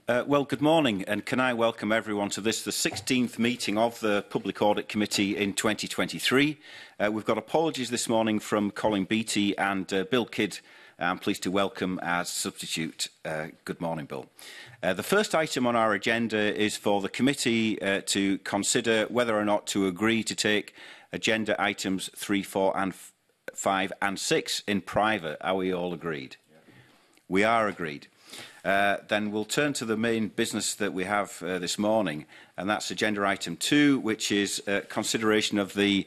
Well, good morning, and can I welcome everyone to this, the 16th meeting of the Public Audit Committee in 2023. We've got apologies this morning from Colin Beattie and Bill Kidd. I'm pleased to welcome as substitute. Good morning, Bill. The first item on our agenda is for the committee to consider whether or not to agree to take agenda items 3, 4 and 5 and 6 in private. Are we all agreed? Yeah. We are agreed. Then we'll turn to the main business that we have this morning, and that's agenda item 2, which is consideration of the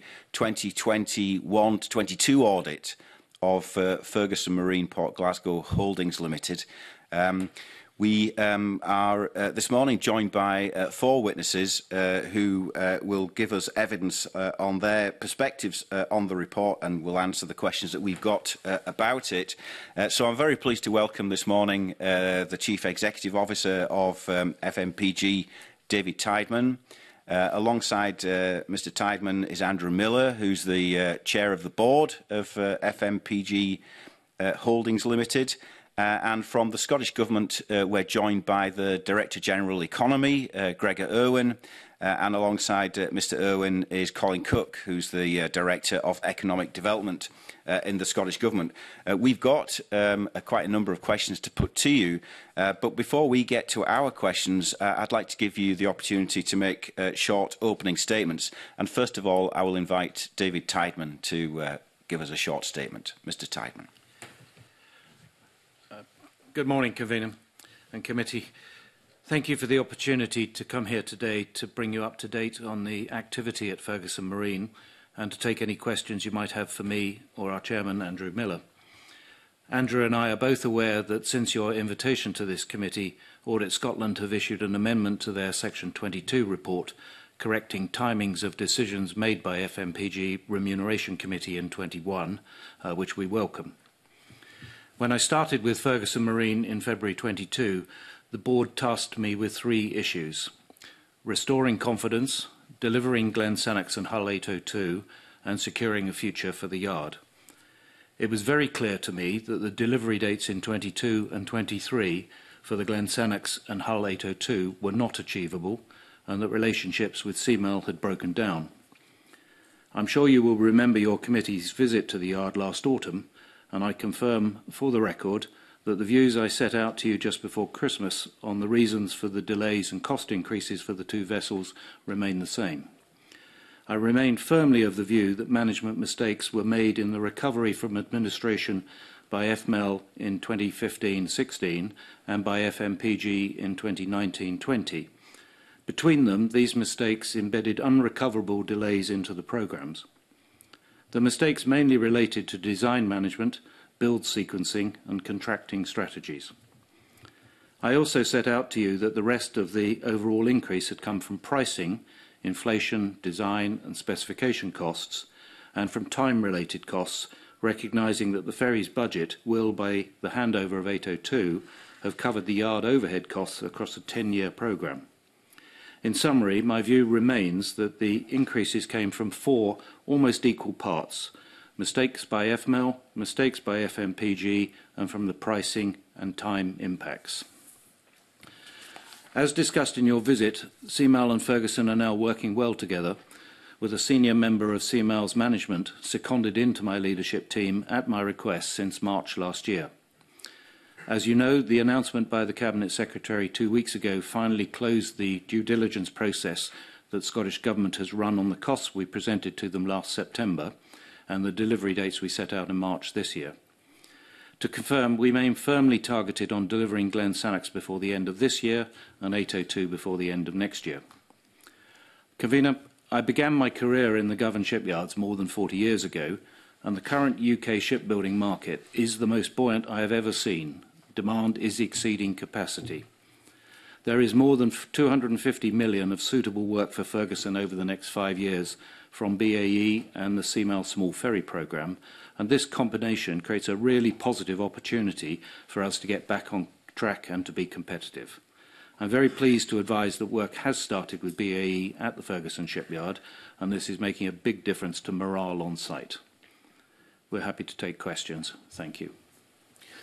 2021-22 audit of Ferguson Marine Port Glasgow Holdings Limited. We are this morning joined by 4 witnesses who will give us evidence on their perspectives on the report and will answer the questions that we've got about it. So I'm very pleased to welcome this morning the Chief Executive Officer of FMPG, David Tideman. Alongside Mr Tideman is Andrew Miller, who's the Chair of the Board of FMPG Holdings Limited. And from the Scottish Government, we're joined by the Director General Economy, Gregor Irwin, and alongside Mr Irwin is Colin Cook, who's the Director of Economic Development in the Scottish Government. We've got quite a number of questions to put to you, but before we get to our questions, I'd like to give you the opportunity to make short opening statements. And first of all, I will invite David Tideman to give us a short statement. Mr Tideman. Good morning, Convener and Committee. Thank you for the opportunity to come here today to bring you up to date on the activity at Ferguson Marine and to take any questions you might have for me or our Chairman, Andrew Miller. Andrew and I are both aware that since your invitation to this committee, Audit Scotland have issued an amendment to their Section 22 report correcting timings of decisions made by FMPG Remuneration Committee in 21, which we welcome. When I started with Ferguson Marine in February 22, the board tasked me with 3 issues: restoring confidence, delivering Glen Sannox and Hull 802, and securing a future for the yard. It was very clear to me that the delivery dates in 22 and 23 for the Glen Sannox and Hull 802 were not achievable, and that relationships with CML had broken down. I'm sure you will remember your committee's visit to the yard last autumn, and I confirm for the record that the views I set out to you just before Christmas on the reasons for the delays and cost increases for the 2 vessels remain the same. I remain firmly of the view that management mistakes were made in the recovery from administration by FML in 2015-16 and by FMPG in 2019-20. Between them, these mistakes embedded unrecoverable delays into the programmes. The mistakes mainly related to design management, build sequencing and contracting strategies. I also set out to you that the rest of the overall increase had come from pricing, inflation, design and specification costs, and from time-related costs, recognising that the ferry's budget will, by the handover of 802, have covered the yard overhead costs across a 10-year programme. In summary, my view remains that the increases came from 4 almost equal parts: mistakes by FML, mistakes by FMPG, and from the pricing and time impacts. As discussed in your visit, CML and Ferguson are now working well together, with a senior member of CML's management seconded into my leadership team at my request since March last year. As you know, the announcement by the Cabinet Secretary 2 weeks ago finally closed the due diligence process that Scottish Government has run on the costs we presented to them last September and the delivery dates we set out in March this year. To confirm, we remain firmly targeted on delivering Glen Sannox before the end of this year and 802 before the end of next year. Convener, I began my career in the Govan shipyards more than 40 years ago, and the current UK shipbuilding market is the most buoyant I have ever seen. Demand is exceeding capacity. There is more than 250 million of suitable work for Ferguson over the next 5 years from BAE and the CML Small Ferry Programme, and this combination creates a really positive opportunity for us to get back on track and to be competitive. I'm very pleased to advise that work has started with BAE at the Ferguson shipyard, and this is making a big difference to morale on site. We're happy to take questions. Thank you.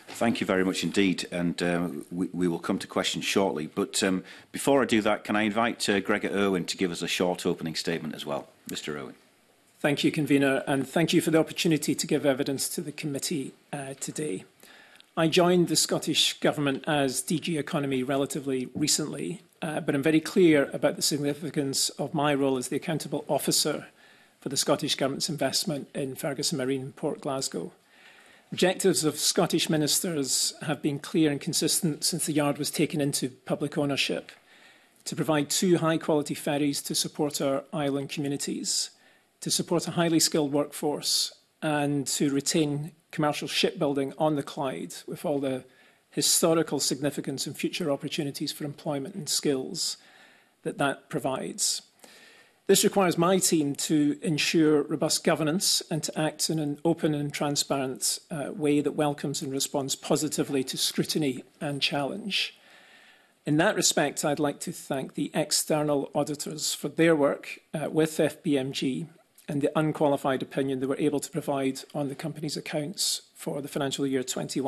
Thank you very much indeed, and we will come to questions shortly. But before I do that, can I invite Gregor Irwin to give us a short opening statement as well? Mr. Irwin. Thank you, Convener, and thank you for the opportunity to give evidence to the committee today. I joined the Scottish Government as DG Economy relatively recently, but I'm very clear about the significance of my role as the accountable officer for the Scottish Government's investment in Ferguson Marine and Port Glasgow. Objectives of Scottish ministers have been clear and consistent since the yard was taken into public ownership: to provide 2 high-quality ferries to support our island communities, to support a highly skilled workforce, and to retain commercial shipbuilding on the Clyde with all the historical significance and future opportunities for employment and skills that provides. This requires my team to ensure robust governance and to act in an open and transparent way that welcomes and responds positively to scrutiny and challenge. In that respect, I'd like to thank the external auditors for their work with FBMG and the unqualified opinion they were able to provide on the company's accounts for the financial year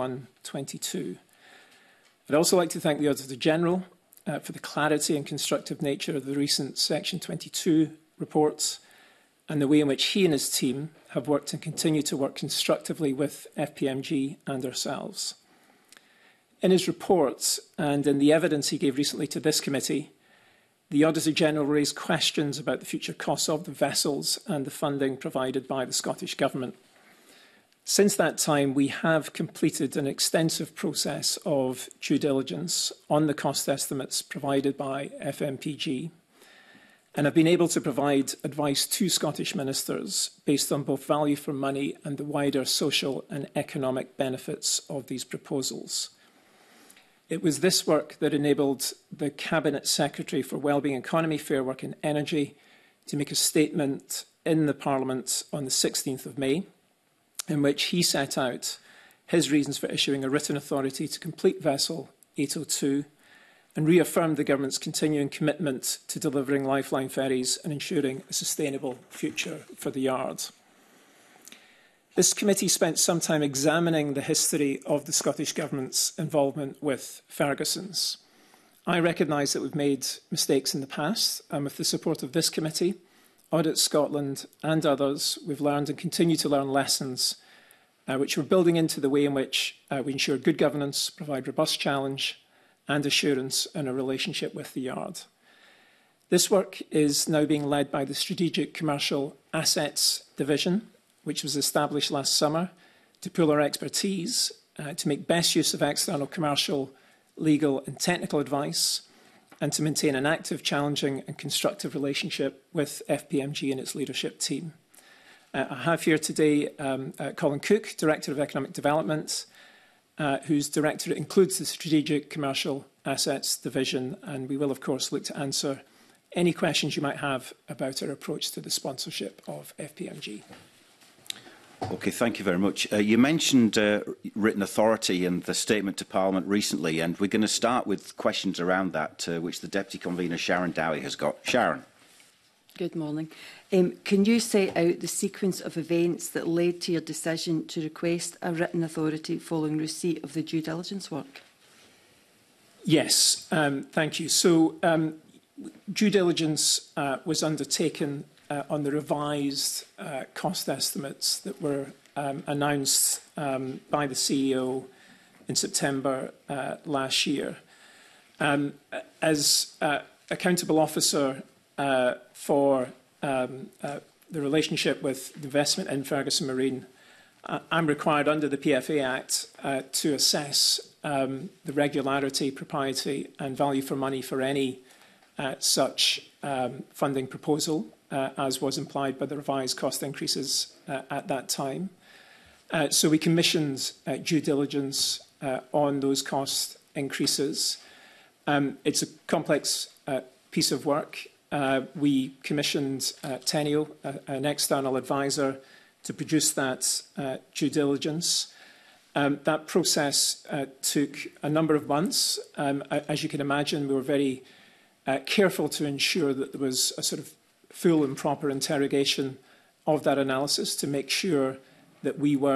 21-22. I'd also like to thank the Auditor General for the clarity and constructive nature of the recent Section 22 reports and the way in which he and his team have worked and continue to work constructively with FPMG and ourselves. In his reports and in the evidence he gave recently to this committee, the Auditor General raised questions about the future costs of the vessels and the funding provided by the Scottish Government. Since that time, we have completed an extensive process of due diligence on the cost estimates provided by FMPG, and have been able to provide advice to Scottish ministers based on both value for money and the wider social and economic benefits of these proposals. It was this work that enabled the Cabinet Secretary for Wellbeing, Economy, Fair Work and Energy to make a statement in the Parliament on the 16th of May, in which he set out his reasons for issuing a written authority to complete vessel 802 and reaffirmed the Government's continuing commitment to delivering lifeline ferries and ensuring a sustainable future for the yard. This committee spent some time examining the history of the Scottish Government's involvement with Ferguson's. I recognise that we've made mistakes in the past, and with the support of this committee, Audit Scotland and others, we've learned and continue to learn lessons which we're building into the way in which we ensure good governance, provide robust challenge and assurance in a relationship with the yard. This work is now being led by the Strategic Commercial Assets Division, which was established last summer to pool our expertise, to make best use of external commercial, legal and technical advice, and to maintain an active, challenging and constructive relationship with FPMG and its leadership team. I have here today Colin Cook, Director of Economic Development, whose directorate includes the Strategic Commercial Assets Division, and we will, of course, look to answer any questions you might have about our approach to the sponsorship of FPMG. Okay, thank you very much. You mentioned written authority and the statement to Parliament recently, and we're going to start with questions around that, which the Deputy Convener, Sharon Dowie, has got. Sharon. Good morning. Can you set out the sequence of events that led to your decision to request a written authority following receipt of the due diligence work? Yes, thank you. So, due diligence was undertaken on the revised cost estimates that were announced by the CEO in September last year. As accountable officer for the relationship with investment in Ferguson Marine, I'm required under the PFA Act to assess the regularity, propriety and value for money for any such funding proposal, as was implied by the revised cost increases at that time. So we commissioned due diligence on those cost increases. It's a complex piece of work. We commissioned Tenio, an external advisor, to produce that due diligence. That process took a number of months. As you can imagine, we were very careful to ensure that there was a sort of full and proper interrogation of that analysis to make sure that we were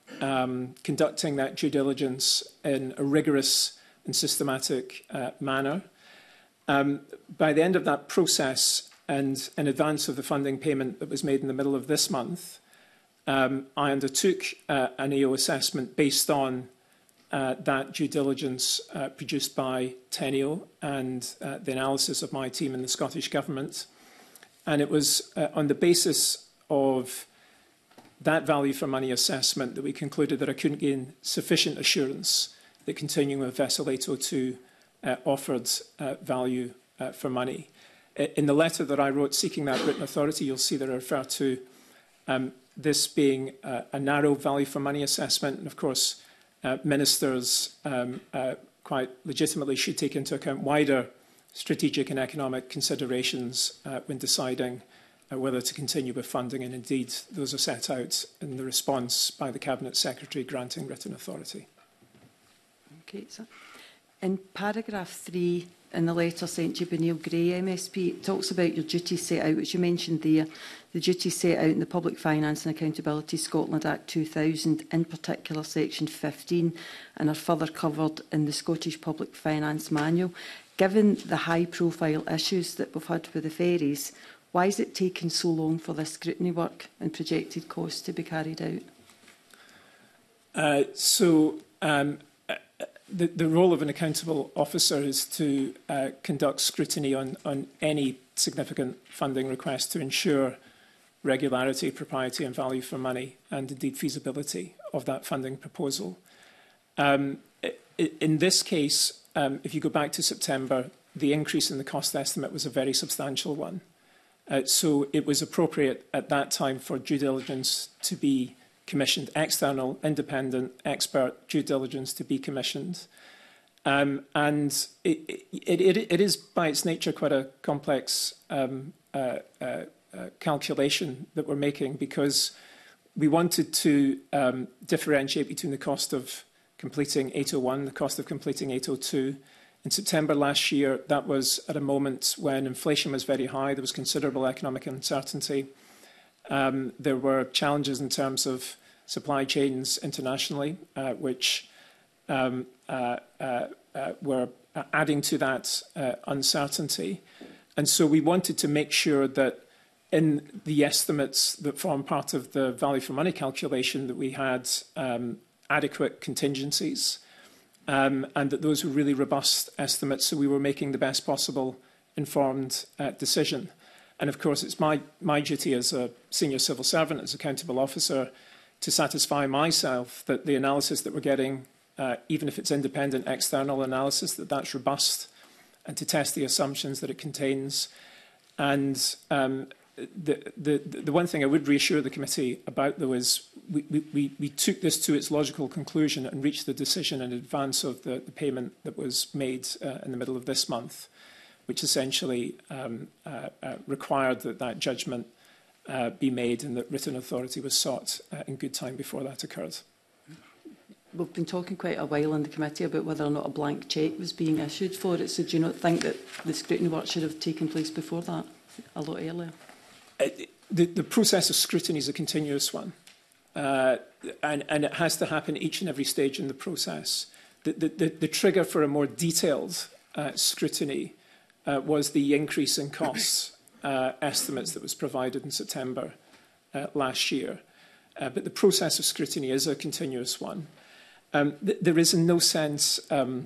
conducting that due diligence in a rigorous and systematic manner. By the end of that process, and in advance of the funding payment that was made in the middle of this month, I undertook an EO assessment based on that due diligence produced by Teneo and the analysis of my team in the Scottish Government. And it was on the basis of that value for money assessment that we concluded that I couldn't gain sufficient assurance that continuing with vessel 802 offered value for money. In the letter that I wrote seeking that written authority, you'll see that I refer to this being a narrow value for money assessment. And of course, ministers quite legitimately should take into account wider strategic and economic considerations when deciding whether to continue with funding. And indeed, those are set out in the response by the Cabinet Secretary granting written authority. Okay, so in paragraph 3 in the letter sent to you by Neil Gray, MSP, it talks about your duties set out, which you mentioned there, the duties set out in the Public Finance and Accountability Scotland Act 2000, in particular section 15, and are further covered in the Scottish Public Finance Manual. Given the high-profile issues that we've had with the ferries, why is it taking so long for this scrutiny work and projected costs to be carried out? The role of an accountable officer is to conduct scrutiny on any significant funding request to ensure regularity, propriety and value for money, and indeed feasibility of that funding proposal. In this case, if you go back to September, the increase in the cost estimate was a very substantial one. So it was appropriate at that time for due diligence to be commissioned, external, independent, expert due diligence to be commissioned. And it is, by its nature, quite a complex calculation that we're making, because we wanted to differentiate between the cost of completing 801, the cost of completing 802. In September last year, that was at a moment when inflation was very high. There was considerable economic uncertainty. There were challenges in terms of supply chains internationally, which were adding to that uncertainty. And so we wanted to make sure that in the estimates that form part of the value for money calculation that we had adequate contingencies, and that those were really robust estimates, so we were making the best possible informed decision. And of course, it's my duty as a senior civil servant, as accountable officer, to satisfy myself that the analysis that we're getting, even if it's independent external analysis, that that's robust, and to test the assumptions that it contains. And the one thing I would reassure the committee about, though, is we took this to its logical conclusion and reached the decision in advance of the payment that was made in the middle of this month, which essentially required that that judgment be made and that written authority was sought in good time before that occurred. We've been talking quite a while in the committee about whether or not a blank cheque was being issued for it. So do you not think that the scrutiny work should have taken place before that, a lot earlier? The process of scrutiny is a continuous one, and it has to happen each and every stage in the process. The trigger for a more detailed scrutiny was the increase in costs estimates that was provided in September last year. But the process of scrutiny is a continuous one. There is in no sense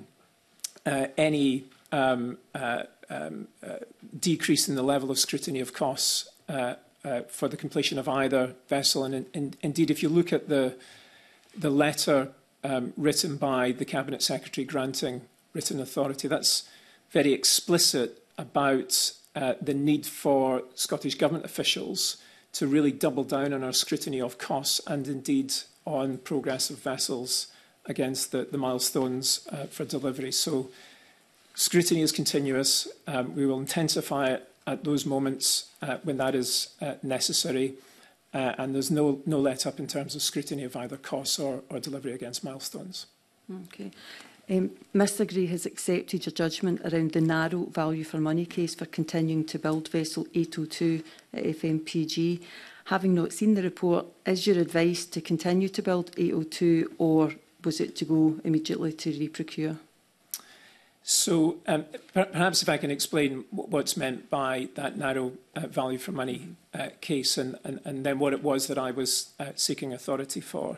any decrease in the level of scrutiny of costs for the completion of either vessel. And indeed, if you look at the letter written by the Cabinet Secretary granting written authority, that's very explicit about the need for Scottish Government officials to really double down on our scrutiny of costs and indeed on progress of vessels against the milestones for delivery. So scrutiny is continuous. We will intensify it at those moments when that is necessary. And there's no let-up in terms of scrutiny of either costs or delivery against milestones. Okay. Mr Gray has accepted your judgment around the narrow value for money case for continuing to build vessel 802 at FMPG. Having not seen the report, is your advice to continue to build 802 or was it to go immediately to reprocure? So perhaps if I can explain what's meant by that narrow value for money case and then what it was that I was seeking authority for.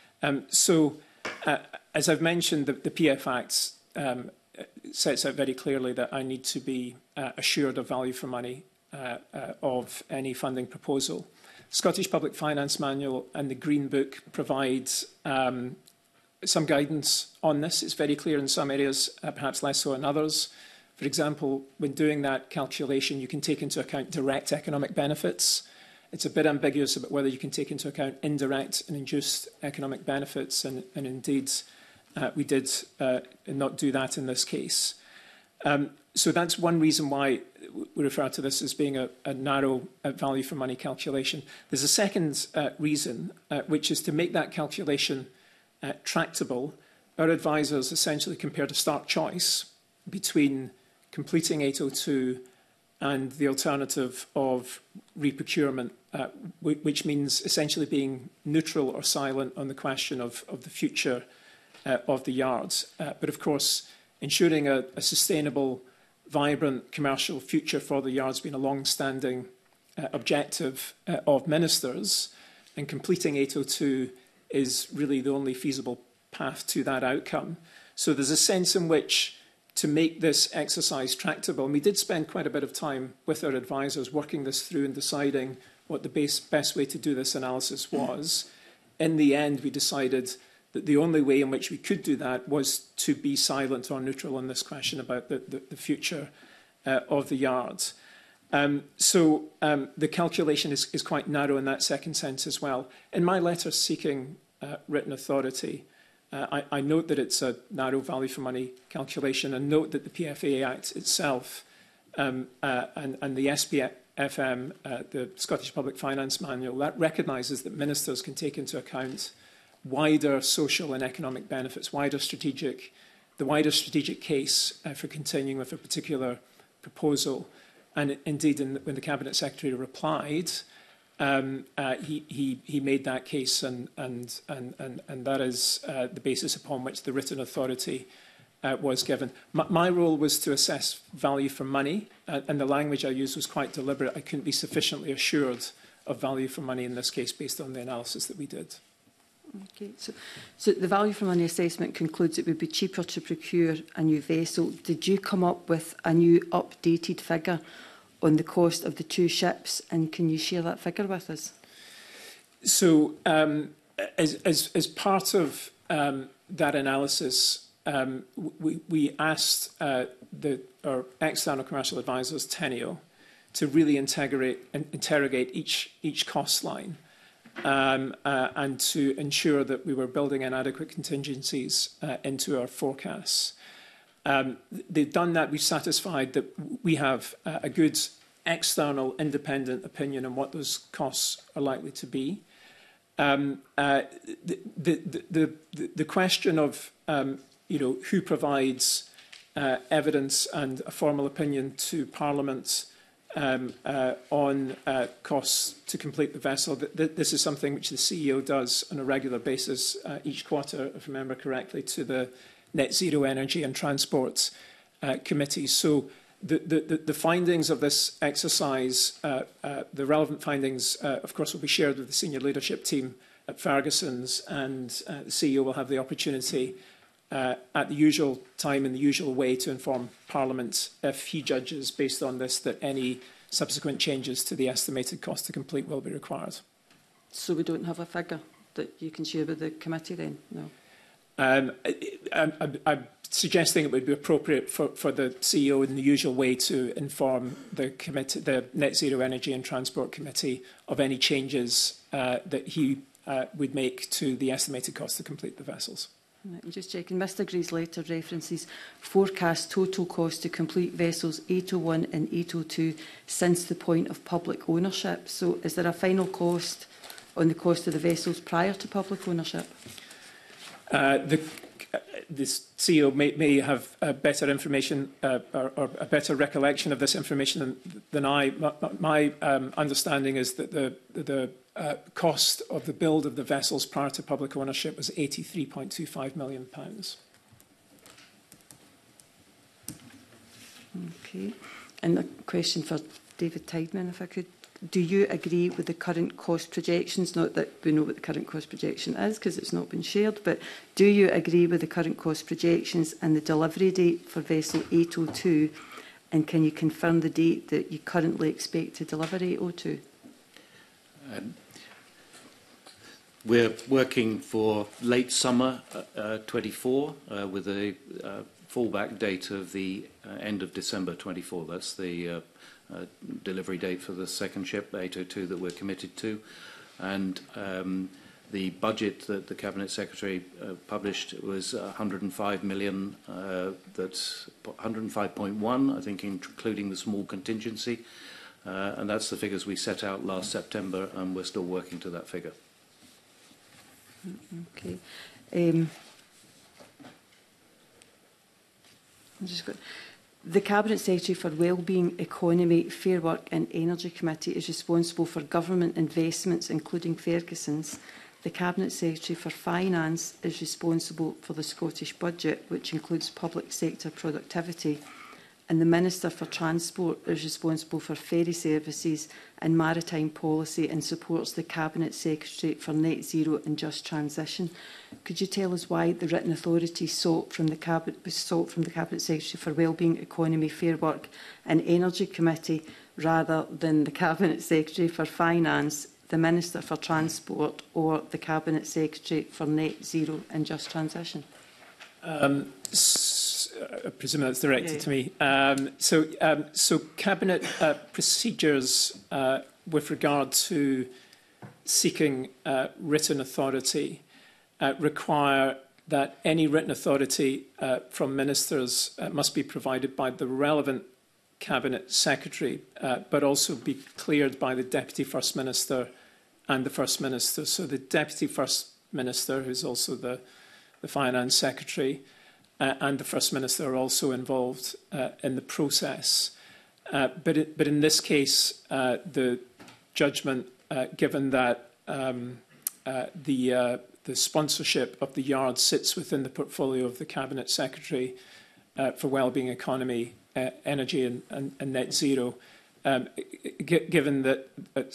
As I've mentioned, the PF Act sets out very clearly that I need to be assured of value for money of any funding proposal. Scottish Public Finance Manual and the Green Book provides some guidance on this. It's very clear in some areas, perhaps less so in others. For example, when doing that calculation, you can take into account direct economic benefits. It's a bit ambiguous about whether you can take into account indirect and induced economic benefits, and indeed we did not do that in this case. So that's one reason why we refer to this as being a narrow value for money calculation. There's a second reason, which is to make that calculation tractable. Our advisors essentially compared a stark choice between completing 802 and the alternative of reprocurement, which means essentially being neutral or silent on the question of the future of the yards. But of course, ensuring a sustainable, vibrant commercial future for the yards being a long-standing objective of ministers, and completing 802 is really the only feasible path to that outcome. So there's a sense in which to make this exercise tractable, and we did spend quite a bit of time with our advisors working this through and deciding what the best way to do this analysis was. In the end, we decided that the only way in which we could do that was to be silent or neutral on this question about the future of the yards. The calculation is quite narrow in that second sense as well. In my letter seeking written authority, I note that it's a narrow value for money calculation, and note that the PFA Act itself and the SPFM, the Scottish Public Finance Manual, that recognises that ministers can take into account wider social and economic benefits, the wider strategic case for continuing with a particular proposal. And indeed, when the Cabinet Secretary replied, he made that case, and that is the basis upon which the written authority was given. My role was to assess value for money, and the language I used was quite deliberate. I couldn't be sufficiently assured of value for money in this case based on the analysis that we did. Okay, so the value for money assessment concludes it would be cheaper to procure a new vessel. Did you come up with a new updated figure on the cost of the two ships, and can you share that figure with us? So as part of that analysis, we asked our external commercial advisors, Teneo, to really interrogate each cost line and to ensure that we were building in adequate contingencies into our forecasts. They've done that. We've satisfied that we have a good external independent opinion on what those costs are likely to be. The question of who provides evidence and a formal opinion to Parliament on costs to complete the vessel. This is something which the CEO does on a regular basis each quarter, if I remember correctly, to the Net Zero Energy and Transport Committee. So the findings of this exercise, the relevant findings, of course, will be shared with the senior leadership team at Ferguson's, and the CEO will have the opportunity at the usual time in the usual way to inform Parliament if he judges, based on this, that any subsequent changes to the estimated cost to complete will be required. So we don't have a figure that you can share with the committee then? No. I'm suggesting it would be appropriate for the CEO in the usual way to inform the committee, the Net Zero Energy and Transport Committee, of any changes that he would make to the estimated cost to complete the vessels. I'm just checking. Mr Gray's letter references forecast total cost to complete vessels 801 and 802 since the point of public ownership. So is there a final cost on the cost of the vessels prior to public ownership? The CEO may have better information or a better recollection of this information than I. My understanding is that the cost of the build of the vessels prior to public ownership was £83.25 million. Okay. And a question for David Tideman, if I could. Do you agree with the current cost projections? Not that we know what the current cost projection is, because it's not been shared, but do you agree with the current cost projections and the delivery date for vessel 802? And can you confirm the date that you currently expect to deliver 802? We're working for late summer 24 with a fallback date of the end of December 24. That's the delivery date for the second ship, 802, that we're committed to. And the budget that the Cabinet Secretary published was 105 million, that's 105.1, I think, including the small contingency. And that's the figures we set out last September, and we're still working to that figure. Okay. The Cabinet Secretary for Wellbeing, Economy, Fair Work and Energy Committee is responsible for government investments, including Ferguson's. The Cabinet Secretary for Finance is responsible for the Scottish Budget, which includes public sector productivity. And the Minister for Transport is responsible for ferry services and maritime policy and supports the Cabinet Secretary for Net Zero and Just Transition. Could you tell us why the written authority sought from the Cabinet Secretary for Wellbeing, Economy, Fair Work and Energy Committee rather than the Cabinet Secretary for Finance, the Minister for Transport or the Cabinet Secretary for Net Zero and Just Transition? I presume that's directed to me. So Cabinet procedures with regard to seeking written authority require that any written authority from ministers must be provided by the relevant Cabinet Secretary, but also be cleared by the Deputy First Minister and the First Minister. So the Deputy First Minister, who's also the Finance Secretary, and the First Minister are also involved in the process. But in this case, the judgment, given that the sponsorship of the yard sits within the portfolio of the Cabinet Secretary for Wellbeing, Economy, Energy and Net Zero, given that,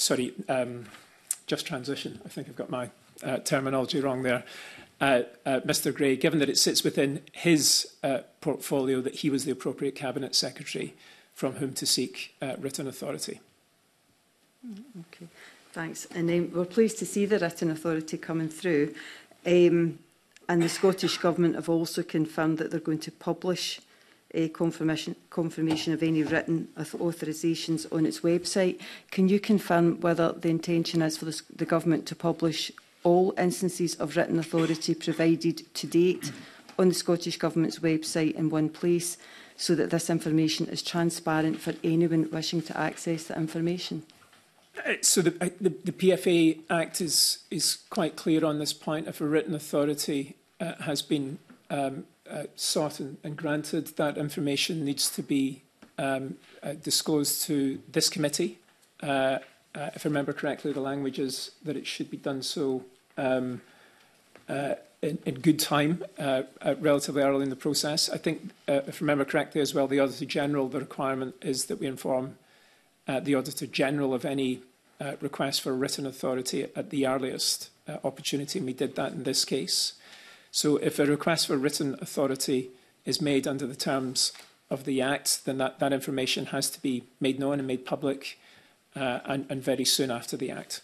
Just Transition, I think I've got my terminology wrong there. Mr Gray, given that it sits within his portfolio, that he was the appropriate Cabinet Secretary from whom to seek written authority. Okay, thanks. And we're pleased to see the written authority coming through. And the Scottish Government have also confirmed that they're going to publish a confirmation of any written authorisations on its website. Can you confirm whether the intention is for the Government to publish all instances of written authority provided to date on the Scottish Government's website in one place, so that this information is transparent for anyone wishing to access the information? So the PFA Act is quite clear on this point. If a written authority has been sought and granted, that information needs to be disclosed to this committee. If I remember correctly, the language is that it should be done so in good time, relatively early in the process. I think, if I remember correctly as well, the Auditor General, the requirement is that we inform the Auditor General of any request for written authority at the earliest opportunity, and we did that in this case. So if a request for written authority is made under the terms of the Act, then that information has to be made known and made public and very soon after the Act.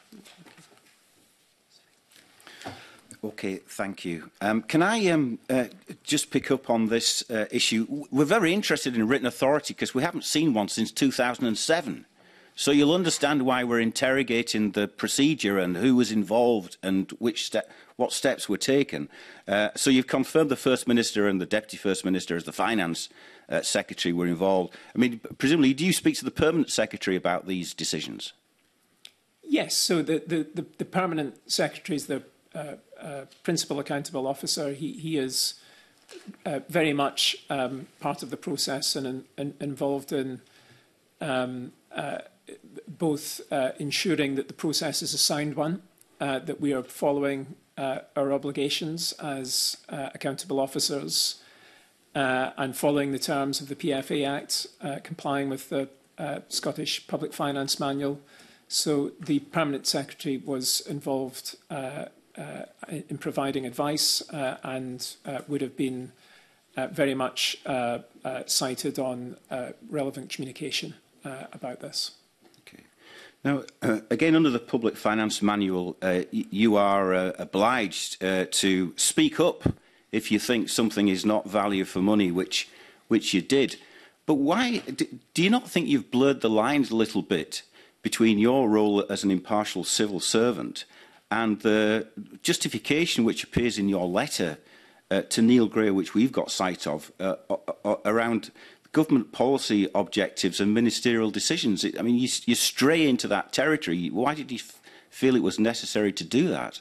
Okay, thank you. Can I just pick up on this issue? We're very interested in written authority because we haven't seen one since 2007. So you'll understand why we're interrogating the procedure and who was involved and what steps were taken. So you've confirmed the First Minister and the Deputy First Minister as the Finance Secretary were involved. I mean, presumably, do you speak to the Permanent Secretary about these decisions? Yes, so the Permanent Secretary is the principal accountable officer. He is very much part of the process and involved in both ensuring that the process is a sound one, that we are following our obligations as accountable officers and following the terms of the PFA Act, complying with the Scottish Public Finance Manual. So the Permanent Secretary was involved in providing advice and would have been very much cited on relevant communication about this. Okay. Now, again, under the Public Finance Manual, you are obliged to speak up if you think something is not value for money, which you did. But why do you not think you've blurred the lines a little bit between your role as an impartial civil servant and the justification which appears in your letter to Neil Gray, which we've got sight of, around government policy objectives and ministerial decisions? I mean, you stray into that territory. Why did you feel it was necessary to do that?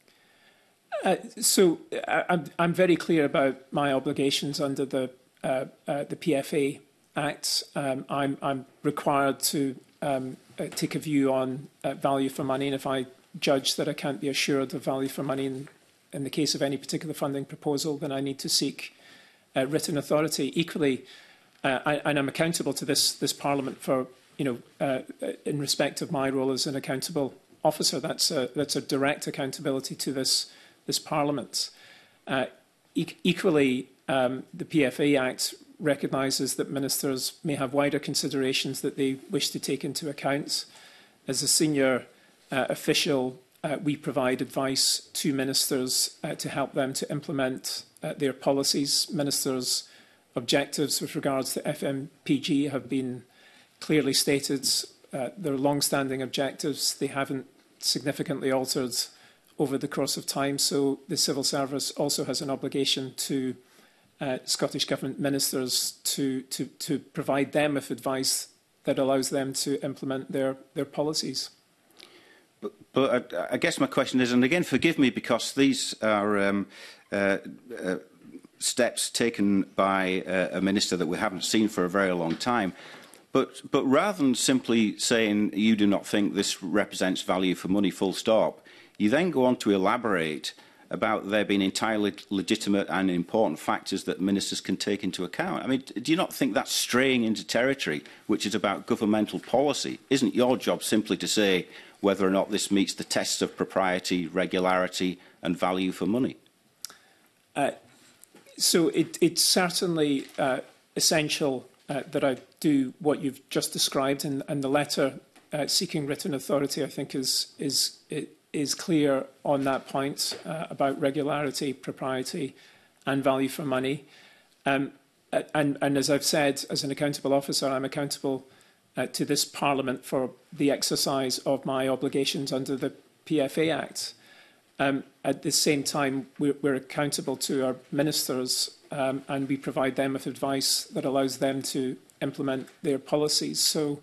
So I'm very clear about my obligations under the PFA Act. I'm required to take a view on value for money, and if I judge that I can't be assured of value for money in the case of any particular funding proposal, then I need to seek written authority. Equally, and I'm accountable to this Parliament for, in respect of my role as an accountable officer. That's a direct accountability to this Parliament. Equally, the PFA Act recognises that ministers may have wider considerations that they wish to take into account. As a senior official, we provide advice to ministers to help them to implement their policies. Ministers' objectives with regards to FMPG have been clearly stated. They're long-standing objectives. They haven't significantly altered over the course of time. So the civil service also has an obligation to Scottish Government ministers to provide them with advice that allows them to implement their policies. But I guess my question is, and again, forgive me, because these are steps taken by a minister that we haven't seen for a very long time. But rather than simply saying you do not think this represents value for money, full stop, you then go on to elaborate about there being entirely legitimate and important factors that ministers can take into account. I mean, do you not think that's straying into territory which is about governmental policy? Isn't your job simply to say whether or not this meets the tests of propriety, regularity and value for money? So it's certainly essential that I do what you've just described, and the letter seeking written authority, I think, is clear on that point about regularity, propriety and value for money. And as I've said, as an accountable officer, I'm accountable to this Parliament for the exercise of my obligations under the PFA Act. At the same time, we're accountable to our ministers and we provide them with advice that allows them to implement their policies. So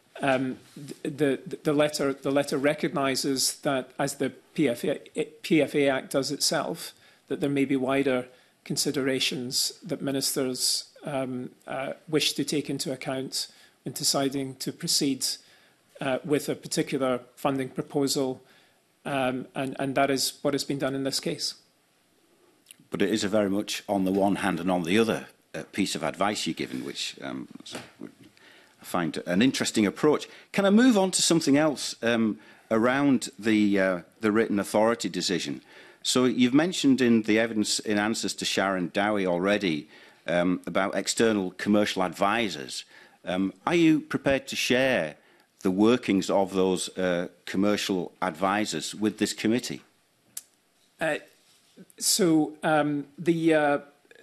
the letter recognises that, as the PFA Act does itself, that there may be wider considerations that ministers wish to take into account in deciding to proceed with a particular funding proposal, and that is what has been done in this case. But it is a very much on the one hand and on the other piece of advice you're given, which I find an interesting approach. Can I move on to something else around the written authority decision? So you've mentioned in the evidence in answers to Sharon Dowie already about external commercial advisors. Are you prepared to share the workings of those commercial advisors with this committee? So the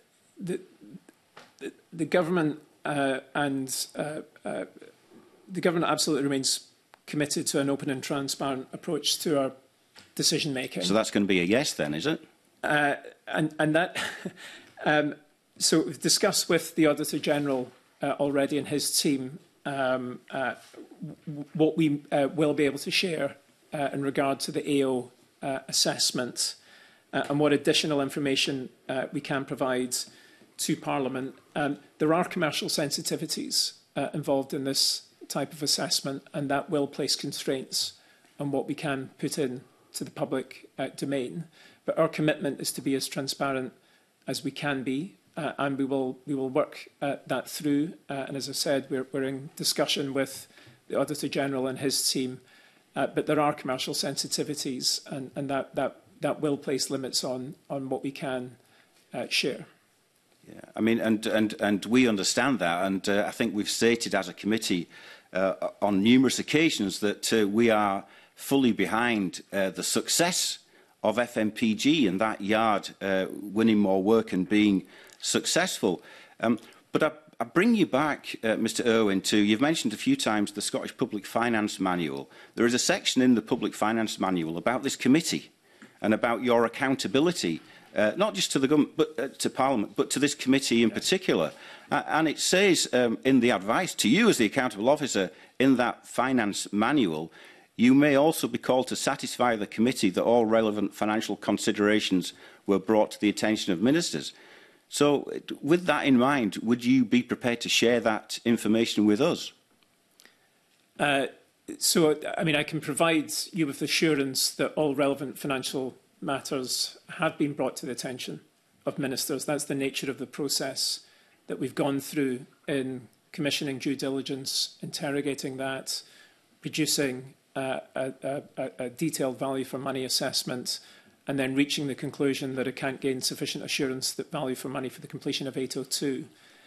government and the government absolutely remains committed to an open and transparent approach to our decision making. So that's going to be a yes, then, is it? And that so we've discussed with the Auditor General already and his team what we will be able to share in regard to the AO assessment and what additional information we can provide to Parliament. There are commercial sensitivities involved in this type of assessment, and that will place constraints on what we can put in to the public domain. But our commitment is to be as transparent as we can be, and we will work that through. And as I said, we're in discussion with the Auditor General and his team. But there are commercial sensitivities, and that will place limits on what we can share. Yeah, I mean, and we understand that, and I think we've stated as a committee on numerous occasions that we are fully behind the success of FMPG and that yard winning more work and being successful. But I bring you back, Mr Irwin, to, you've mentioned a few times the Scottish Public Finance Manual. There is a section in the Public Finance Manual about this committee and about your accountability, not just to the government, but to Parliament, but to this committee in particular. And it says in the advice to you as the accountable officer in that finance manual, you may also be called to satisfy the committee that all relevant financial considerations were brought to the attention of ministers. So, with that in mind, would you be prepared to share that information with us? So, I mean, I can provide you with assurance that all relevant financial matters have been brought to the attention of ministers. That's the nature of the process that we've gone through in commissioning due diligence, interrogating that, producing a detailed value for money assessment, and then reaching the conclusion that it can't gain sufficient assurance that value for money for the completion of 802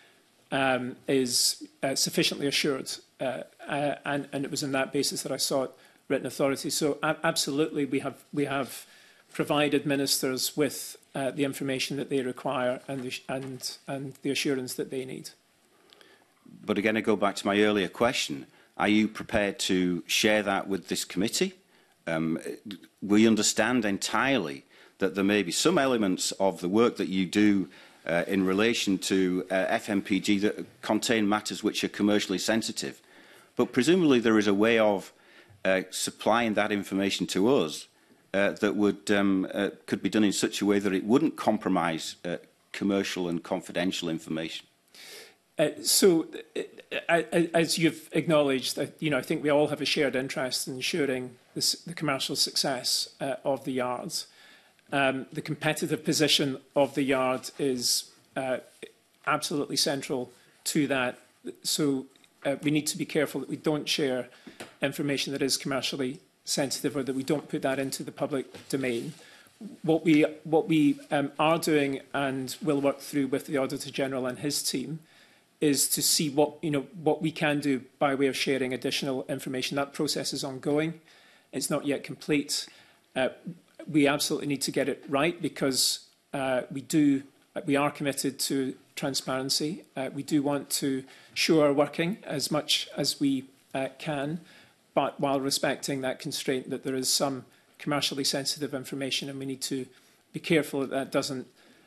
is sufficiently assured. And it was on that basis that I sought written authority. So absolutely, we have provided ministers with the information that they require and the assurance that they need. But again, I go back to my earlier question. Are you prepared to share that with this committee? We understand entirely that there may be some elements of the work that you do in relation to FMPG that contain matters which are commercially sensitive. But presumably there is a way of supplying that information to us that would could be done in such a way that it wouldn't compromise commercial and confidential information. So, as you've acknowledged, I think we all have a shared interest in ensuring the commercial success of the yards. The competitive position of the yard is absolutely central to that. So we need to be careful that we don't share information that is commercially sensitive or that we don't put that into the public domain. What we are doing and will work through with the Auditor General and his team is to see what we can do by way of sharing additional information. That process is ongoing. It's not yet complete. We absolutely need to get it right because we are committed to transparency. We do want to show our working as much as we can, but while respecting that constraint that there is some commercially sensitive information, and we need to be careful that that doesn't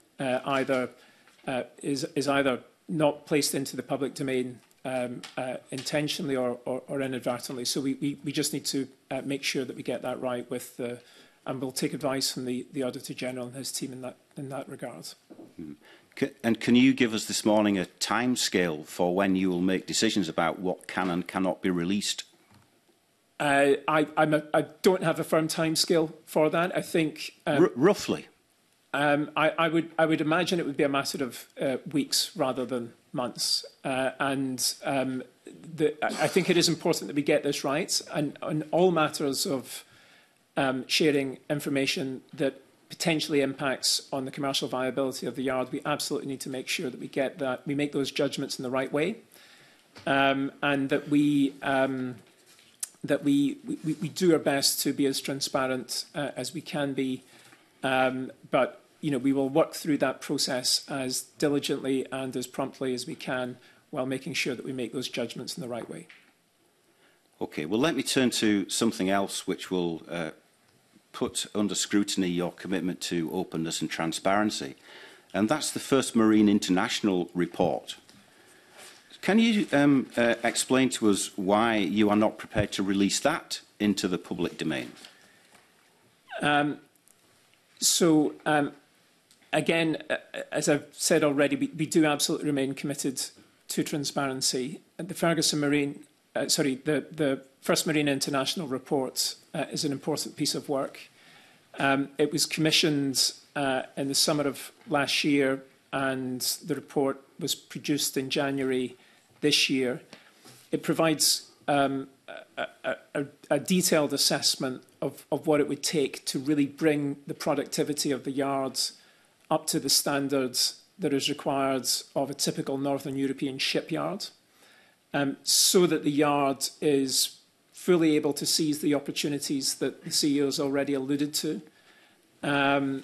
is either not placed into the public domain intentionally or inadvertently. So we just need to make sure that we get that right with the, and we'll take advice from the Auditor General and his team in that regard. And can you give us this morning a timescale for when you will make decisions about what can and cannot be released? I don't have a firm timescale for that. I think roughly. I would imagine it would be a matter of weeks rather than months. I think it is important that we get this right. And on all matters of sharing information that potentially impacts on the commercial viability of the yard, we absolutely need to make sure that we get that, we make those judgments in the right way, and that we do our best to be as transparent as we can be. But we will work through that process as diligently and as promptly as we can, while making sure that we make those judgments in the right way. Okay, well, let me turn to something else which will put under scrutiny your commitment to openness and transparency, and that's the First Marine International report. Can you explain to us why you are not prepared to release that into the public domain? So, again, as I've said already, we do absolutely remain committed to transparency. The Ferguson Marine, the First Marine International report is an important piece of work. It was commissioned in the summer of last year, and the report was produced in January this year. It provides a detailed assessment of what it would take to really bring the productivity of the yards up to the standards that is required of a typical Northern European shipyard, so that the yard is fully able to seize the opportunities that the CEO has already alluded to, and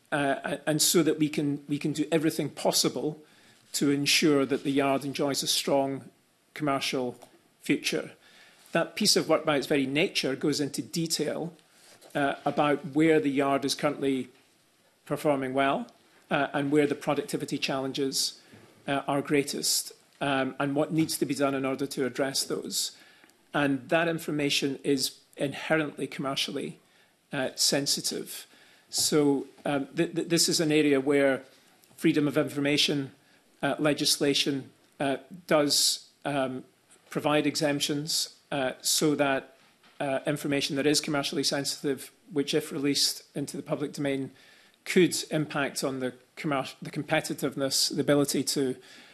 so that we can do everything possible to ensure that the yard enjoys a strong commercial future. That piece of work, by its very nature, goes into detail about where the yard is currently performing well and where the productivity challenges are greatest, and what needs to be done in order to address those. And that information is inherently commercially sensitive. So this is an area where freedom of information legislation does provide exemptions so that information that is commercially sensitive, which if released into the public domain could impact on the competitiveness, the ability to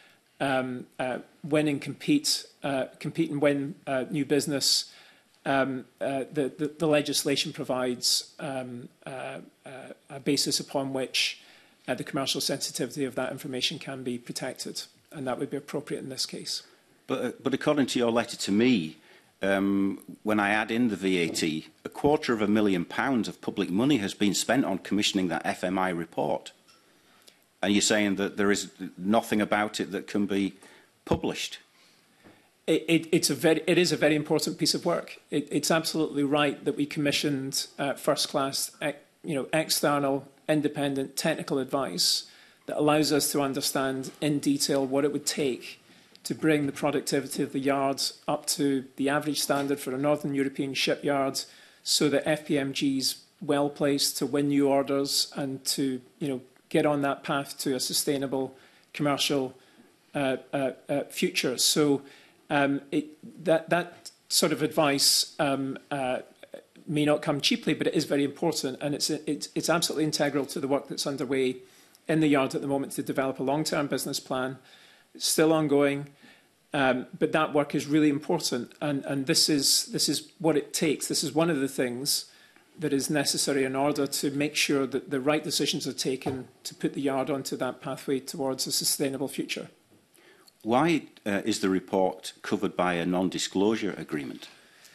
win and compete and win new business. The legislation provides a basis upon which the commercial sensitivity of that information can be protected, and that would be appropriate in this case. But according to your letter to me, when I add in the VAT, £250,000 of public money has been spent on commissioning that FMI report. And you're saying that there is nothing about it that can be published. It is a very important piece of work. It's absolutely right that we commissioned first-class, external, independent technical advice that allows us to understand in detail what it would take to bring the productivity of the yards up to the average standard for a Northern European shipyard, so that FPMG is well placed to win new orders and to get on that path to a sustainable commercial future. So that sort of advice may not come cheaply, but it is very important, and it's absolutely integral to the work that's underway in the yard at the moment to develop a long-term business plan. It's still ongoing, but that work is really important, and this is what it takes. This is one of the things that is necessary in order to make sure that the right decisions are taken to put the yard onto that pathway towards a sustainable future. Why is the report covered by a non-disclosure agreement?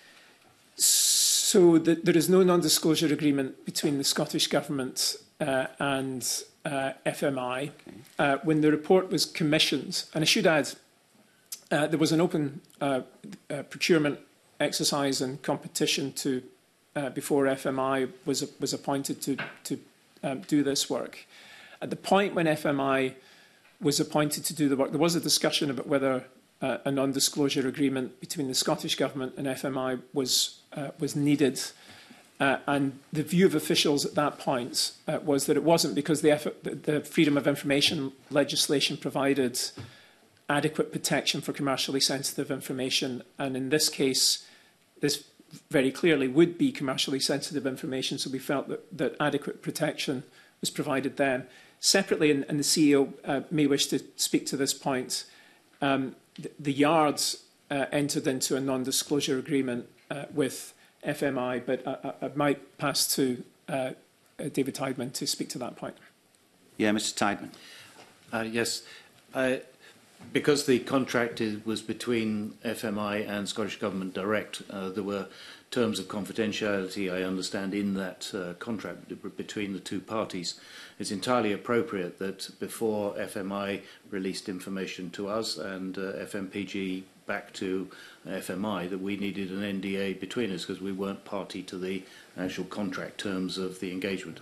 So there is no non-disclosure agreement between the Scottish Government and FMI. Okay. When the report was commissioned, and I should add, there was an open procurement exercise and competition before FMI was appointed to do this work. At the point when FMI was appointed to do the work, there was a discussion about whether a non-disclosure agreement between the Scottish Government and FMI was needed. And the view of officials at that point was that it wasn't, because the Freedom of Information legislation provided adequate protection for commercially sensitive information. And in this case, this very clearly would be commercially sensitive information, so we felt that adequate protection was provided then. Separately, and the CEO may wish to speak to this point, the yards entered into a non-disclosure agreement with FMI, but I might pass to David Tideman to speak to that point. Yeah, Mr. Tideman. Yes. Because the contract was between FMI and Scottish Government direct, there were terms of confidentiality, I understand, in that contract between the two parties. It's entirely appropriate that before FMI released information to us and FMPG back to FMI, that we needed an NDA between us because we weren't party to the actual contract terms of the engagement.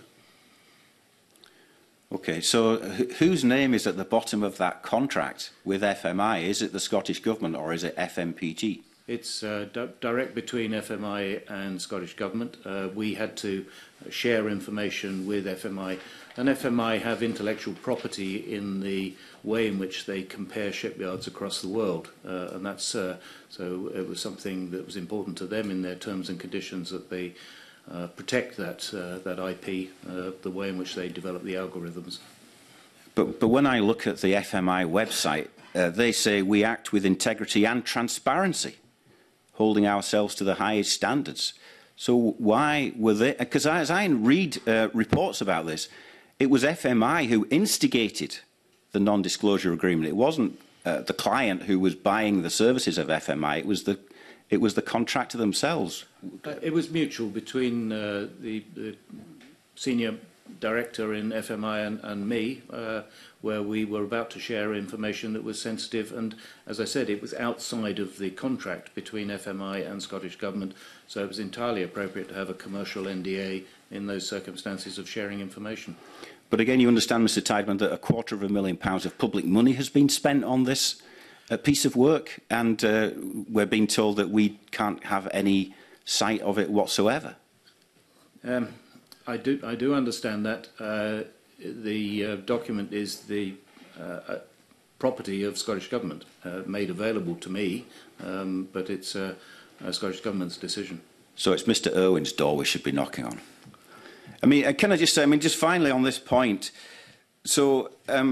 Okay, so whose name is at the bottom of that contract with FMI? Is it the Scottish Government or is it FMPG? It's direct between FMI and Scottish Government. We had to share information with FMI, and FMI have intellectual property in the way in which they compare shipyards across the world, and that's so it was something that was important to them in their terms and conditions, that they protect that IP, the way in which they develop the algorithms. But when I look at the FMI website, they say we act with integrity and transparency, holding ourselves to the highest standards. So why were they? Because as I read reports about this, it was FMI who instigated the non-disclosure agreement. It wasn't the client who was buying the services of FMI. It was the contractor themselves. It was mutual between the senior director in FMI and me, where we were about to share information that was sensitive, and as I said, it was outside of the contract between FMI and Scottish Government, so it was entirely appropriate to have a commercial NDA in those circumstances of sharing information. But again, you understand, Mr. Tideman, that £250,000 of public money has been spent on this piece of work, and we're being told that we can't have any sight of it whatsoever. I do understand that. The document is the property of Scottish Government, made available to me, but it's Scottish Government's decision. So it's Mr. Irwin's door we should be knocking on. I mean, can I just say, just finally on this point, so,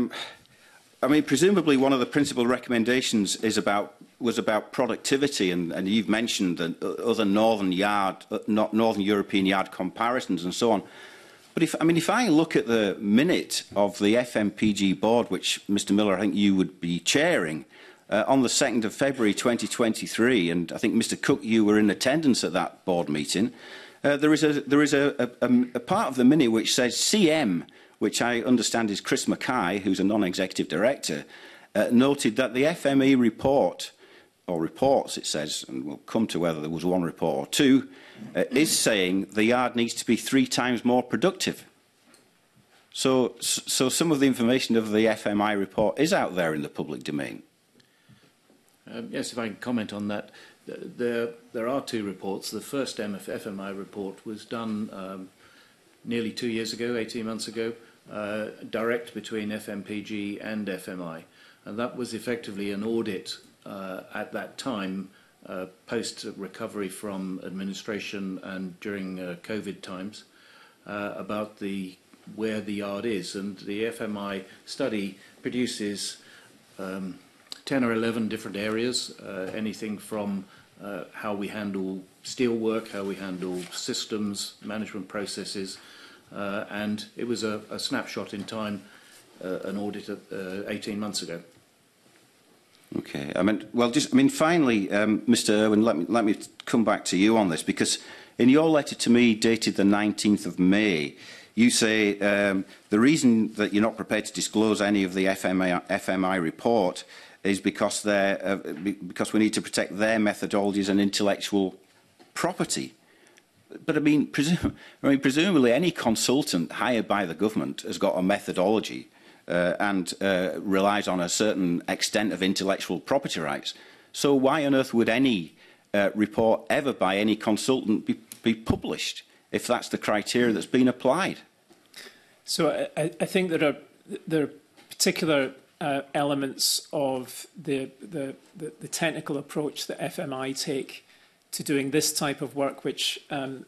presumably one of the principal recommendations was about productivity, and you've mentioned the other Northern European yard comparisons and so on. But if I look at the minute of the FMPG board, which Mr. Miller, I think you would be chairing, on the 2nd of February 2023, and I think Mr. Cook, you were in attendance at that board meeting. There is a part of the minute which says CM, which I understand is Chris Mackay, who's a non-executive director, noted that the FME report, or reports it says, and we'll come to whether there was one report or two, is saying the yard needs to be 3 times more productive. So some of the information of the FMI report is out there in the public domain. Yes, if I can comment on that. There are 2 reports. The first FMI report was done nearly 2 years ago, 18 months ago, direct between FMPG and FMI. And that was effectively an audit at that time, post-recovery from administration and during COVID times, about where the yard is. And the FMI study produces 10 or 11 different areas, anything from how we handle steel work, how we handle systems, management processes, and it was a snapshot in time, an audit 18 months ago. Okay. Finally, Mr. Irwin, let me come back to you on this, because in your letter to me, dated the 19th of May, you say the reason that you're not prepared to disclose any of the FMI report is because we need to protect their methodologies and intellectual property. But presumably any consultant hired by the government has got a methodology and relies on a certain extent of intellectual property rights. So why on earth would any report ever by any consultant be published if that's the criteria that's been applied? So I think there are particular elements of the technical approach that FMI take to doing this type of work, which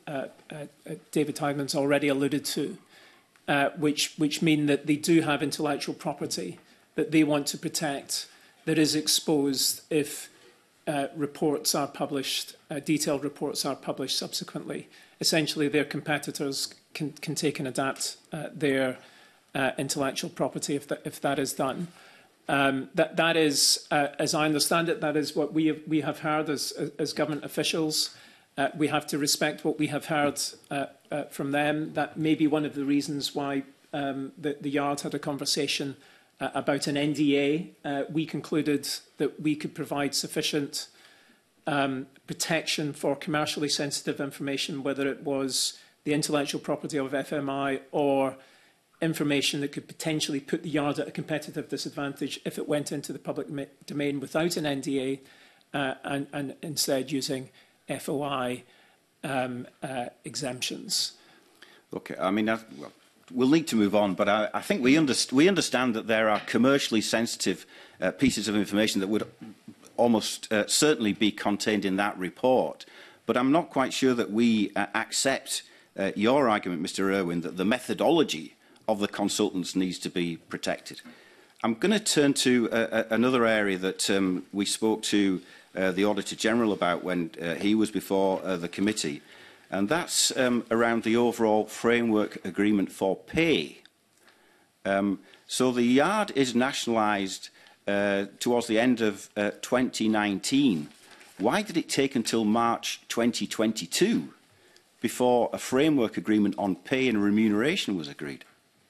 David Tideman's already alluded to, which mean that they do have intellectual property that they want to protect that is exposed if reports are published, detailed reports are published subsequently. Essentially, their competitors can take and adapt their intellectual property if that is done. That is, as I understand it, that is what we have heard as government officials. We have to respect what we have heard from them. That may be one of the reasons why the Yard had a conversation about an NDA. We concluded that we could provide sufficient protection for commercially sensitive information, whether it was the intellectual property of FMI or information that could potentially put the Yard at a competitive disadvantage if it went into the public domain without an NDA. and instead using FOI exemptions. Okay, I mean, well, we'll need to move on, but I think we understand that there are commercially sensitive pieces of information that would almost certainly be contained in that report. But I'm not quite sure that we accept your argument, Mr. Irwin, that the methodology of the consultants needs to be protected. I'm going to turn to another area that we spoke to the Auditor General about when he was before the committee, and that's around the overall framework agreement for pay. So the yard is nationalised towards the end of 2019. Why did it take until March 2022 before a framework agreement on pay and remuneration was agreed?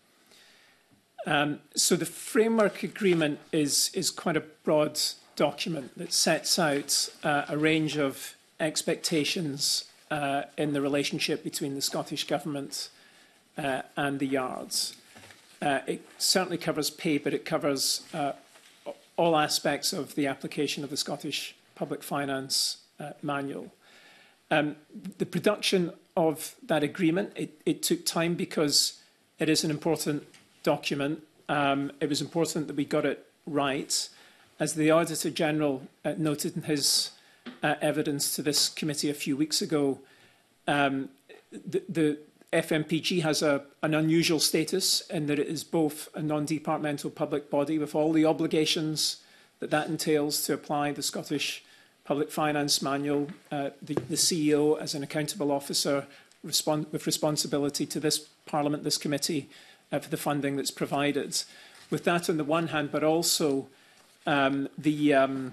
So the framework agreement is quite a broad document that sets out a range of expectations in the relationship between the Scottish Government and the yards. It certainly covers pay, but it covers all aspects of the application of the Scottish Public Finance Manual. The production of that agreement, it took time because it is an important document. It was important that we got it right. As the Auditor General noted in his evidence to this committee a few weeks ago, the FMPG has an unusual status in that it is both a non-departmental public body with all the obligations that entails to apply the Scottish Public Finance Manual, the CEO as an accountable officer with responsibility to this Parliament, this committee, for the funding that's provided. With that on the one hand, but also the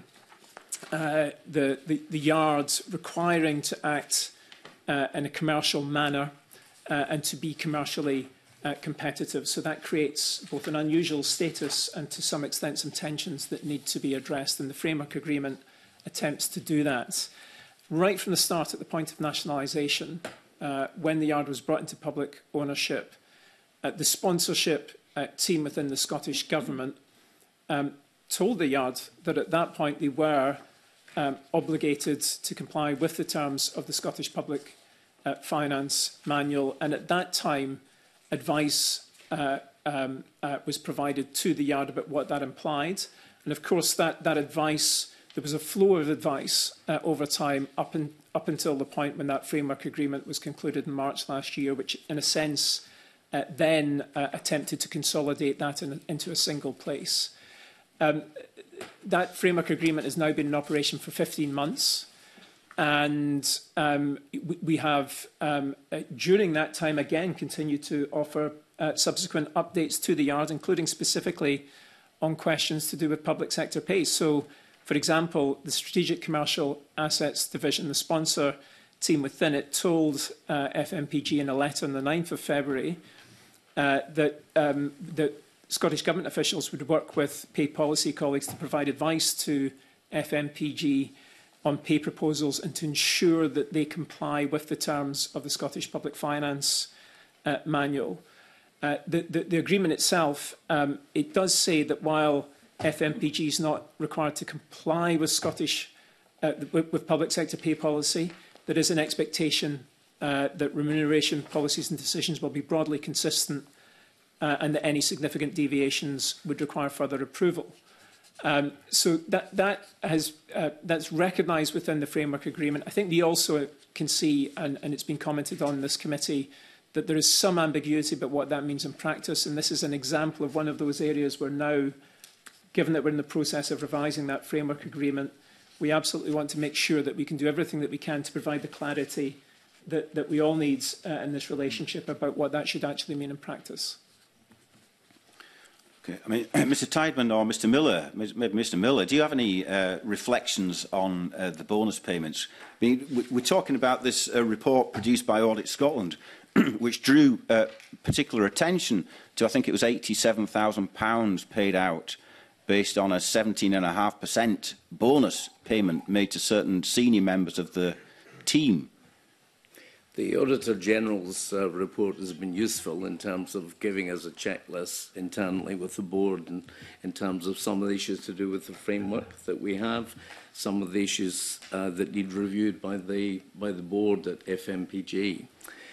yards requiring to act in a commercial manner and to be commercially competitive. So that creates both an unusual status and to some extent some tensions that need to be addressed, and the framework agreement attempts to do that. Right from the start, at the point of nationalisation, when the yard was brought into public ownership, the sponsorship team within the Scottish Government told the yard that at that point they were obligated to comply with the terms of the Scottish Public Finance Manual, and at that time advice was provided to the yard about what that implied. And of course that advice, there was a flow of advice over time up until the point when that framework agreement was concluded in March last year, which in a sense then attempted to consolidate that into a single place. That framework agreement has now been in operation for 15 months. And we have, during that time, again, continued to offer subsequent updates to the yard, including specifically on questions to do with public sector pay. So, for example, the Strategic Commercial Assets Division, the sponsor team within it, told FMPG in a letter on the 9th of February that Scottish Government officials would work with pay policy colleagues to provide advice to FMPG on pay proposals and to ensure that they comply with the terms of the Scottish Public Finance Manual. The agreement itself, it does say that while FMPG is not required to comply with with public sector pay policy, there is an expectation that remuneration policies and decisions will be broadly consistent and that any significant deviations would require further approval. So that's recognised within the framework agreement. I think we also can see, and it's been commented on in this committee, that there is some ambiguity about what that means in practice. And this is an example of one of those areas where now, given that we're in the process of revising that framework agreement, we absolutely want to make sure that we can do everything that we can to provide the clarity that we all need in this relationship about what that should actually mean in practice. Okay. I mean, Mr. Tideman or Mr. Miller, maybe Mr. Miller, do you have any reflections on the bonus payments? I mean, we're talking about this report produced by Audit Scotland, which drew particular attention to, I think it was £87,000 paid out based on a 17.5% bonus payment made to certain senior members of the team. The Auditor General's report has been useful in terms of giving us a checklist internally with the board and in terms of some of the issues to do with the framework that we have, some of the issues that need reviewed by the board at FMPG.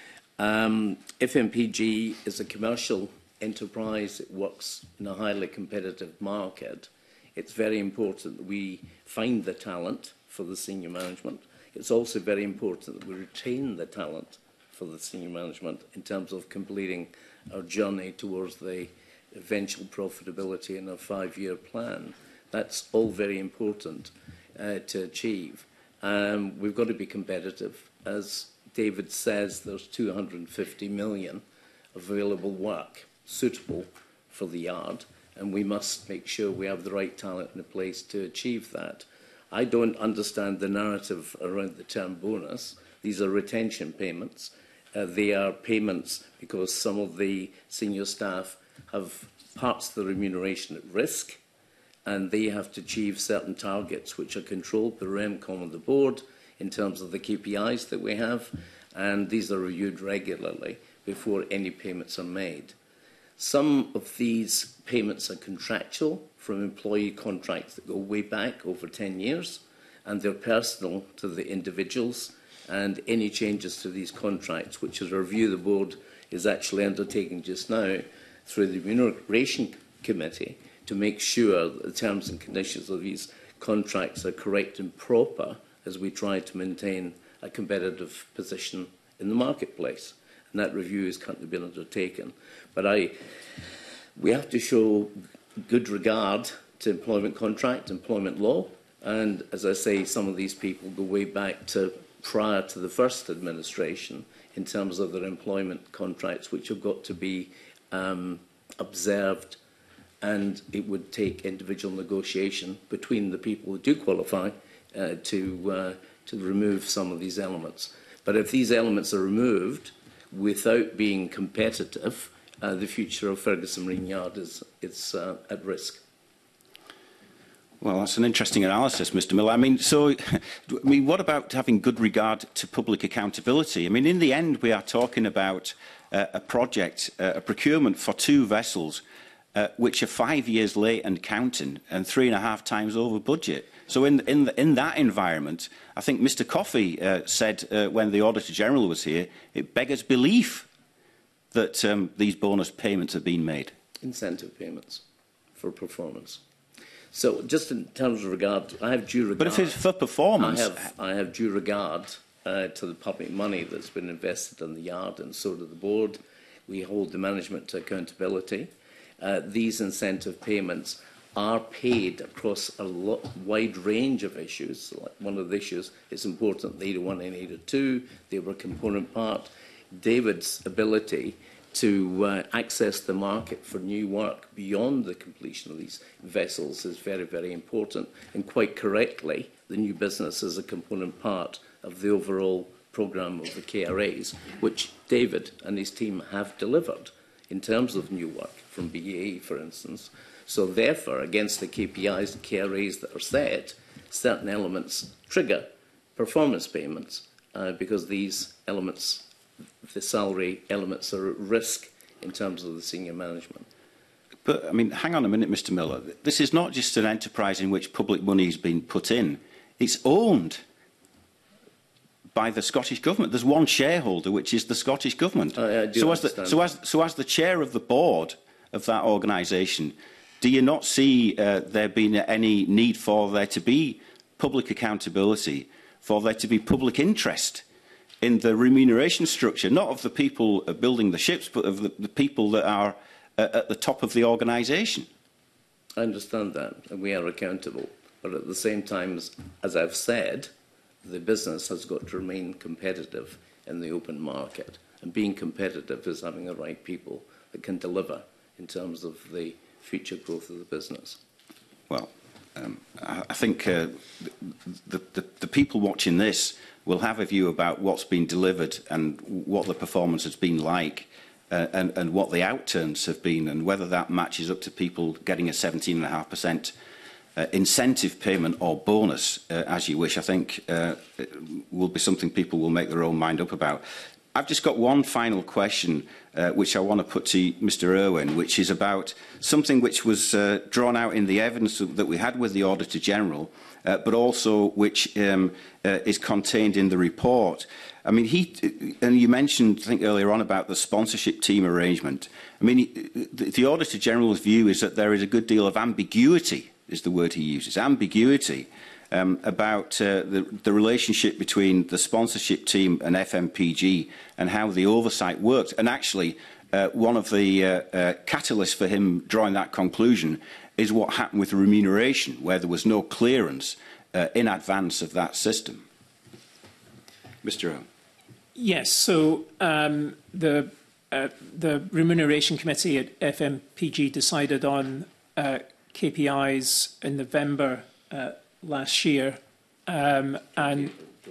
FMPG is a commercial enterprise. It works in a highly competitive market. It's very important that we find the talent for the senior management. It's also very important that we retain the talent for the senior management in terms of completing our journey towards the eventual profitability in our 5-year plan. That's all very important to achieve. We've got to be competitive. As David says, there's 250 million available work suitable for the yard, and we must make sure we have the right talent in place to achieve that. I don't understand the narrative around the term bonus. These are retention payments. They are payments because some of the senior staff have parts of the remuneration at risk, and they have to achieve certain targets which are controlled by REMCOM and the board in terms of the KPIs that we have, and these are reviewed regularly before any payments are made. Some of these payments are contractual from employee contracts that go way back over 10 years, and they're personal to the individuals, and any changes to these contracts, which is a review the board is actually undertaking just now through the Remuneration Committee to make sure that the terms and conditions of these contracts are correct and proper as we try to maintain a competitive position in the marketplace. And that review is currently being undertaken. But we have to show good regard to employment contract, employment law, and as I say, some of these people go way back to prior to the first administration in terms of their employment contracts, which have got to be observed, and it would take individual negotiation between the people who do qualify to remove some of these elements. But if these elements are removed without being competitive, the future of Ferguson Marine Yard is at risk. Well, that's an interesting analysis, Mr. Miller. What about having good regard to public accountability? I mean, in the end, we are talking about a project, a procurement for 2 vessels, which are 5 years late and counting, and 3.5 times over budget. So in that environment, I think Mr. Coffey said when the Auditor General was here, it beggars belief that these bonus payments have been made. Incentive payments for performance. So just in terms of regard, I have due regard. But if it's for performance... I have due regard to the public money that's been invested in the yard, and so do the board. We hold the management to accountability. These incentive payments are paid across a wide range of issues. Like one of the issues, it's important, the 81 and 82, they were a component part. David's ability to access the market for new work beyond the completion of these vessels is very, very important. And quite correctly, the new business is a component part of the overall programme of the KRAs, which David and his team have delivered in terms of new work from BAE, for instance. So therefore, against the KPIs and KRAs that are set, certain elements trigger performance payments because these elements, the salary elements, are at risk in terms of the senior management. But, I mean, hang on a minute, Mr. Miller. This is not just an enterprise in which public money has been put in. It's owned by the Scottish Government. There's one shareholder, which is the Scottish Government. So as the chair of the board of that organisation, do you not see there being any need for there to be public accountability, for there to be public interest in the remuneration structure, not of the people building the ships, but of the people that are at the top of the organisation? I understand that, and we are accountable. But at the same time, as I've said, the business has got to remain competitive in the open market. And being competitive is having the right people that can deliver in terms of the future growth of the business. Well, I think the people watching this will have a view about what's been delivered and what the performance has been like and what the outturns have been, and whether that matches up to people getting a 17.5% incentive payment or bonus, as you wish. I think it will be something people will make their own mind up about. I've just got one final question, which I want to put to Mr. Irwin, which is about something which was drawn out in the evidence that we had with the Auditor General, but also which is contained in the report. I mean, and you mentioned, I think, earlier on about the sponsorship team arrangement. I mean, the Auditor General's view is that there is a good deal of ambiguity, is the word he uses, ambiguity, about the relationship between the sponsorship team and FMPG and how the oversight works. And actually, one of the catalysts for him drawing that conclusion is what happened with the remuneration, where there was no clearance in advance of that system. Mr. Owen. Yes, so the Remuneration Committee at FMPG decided on KPIs in November last year, and I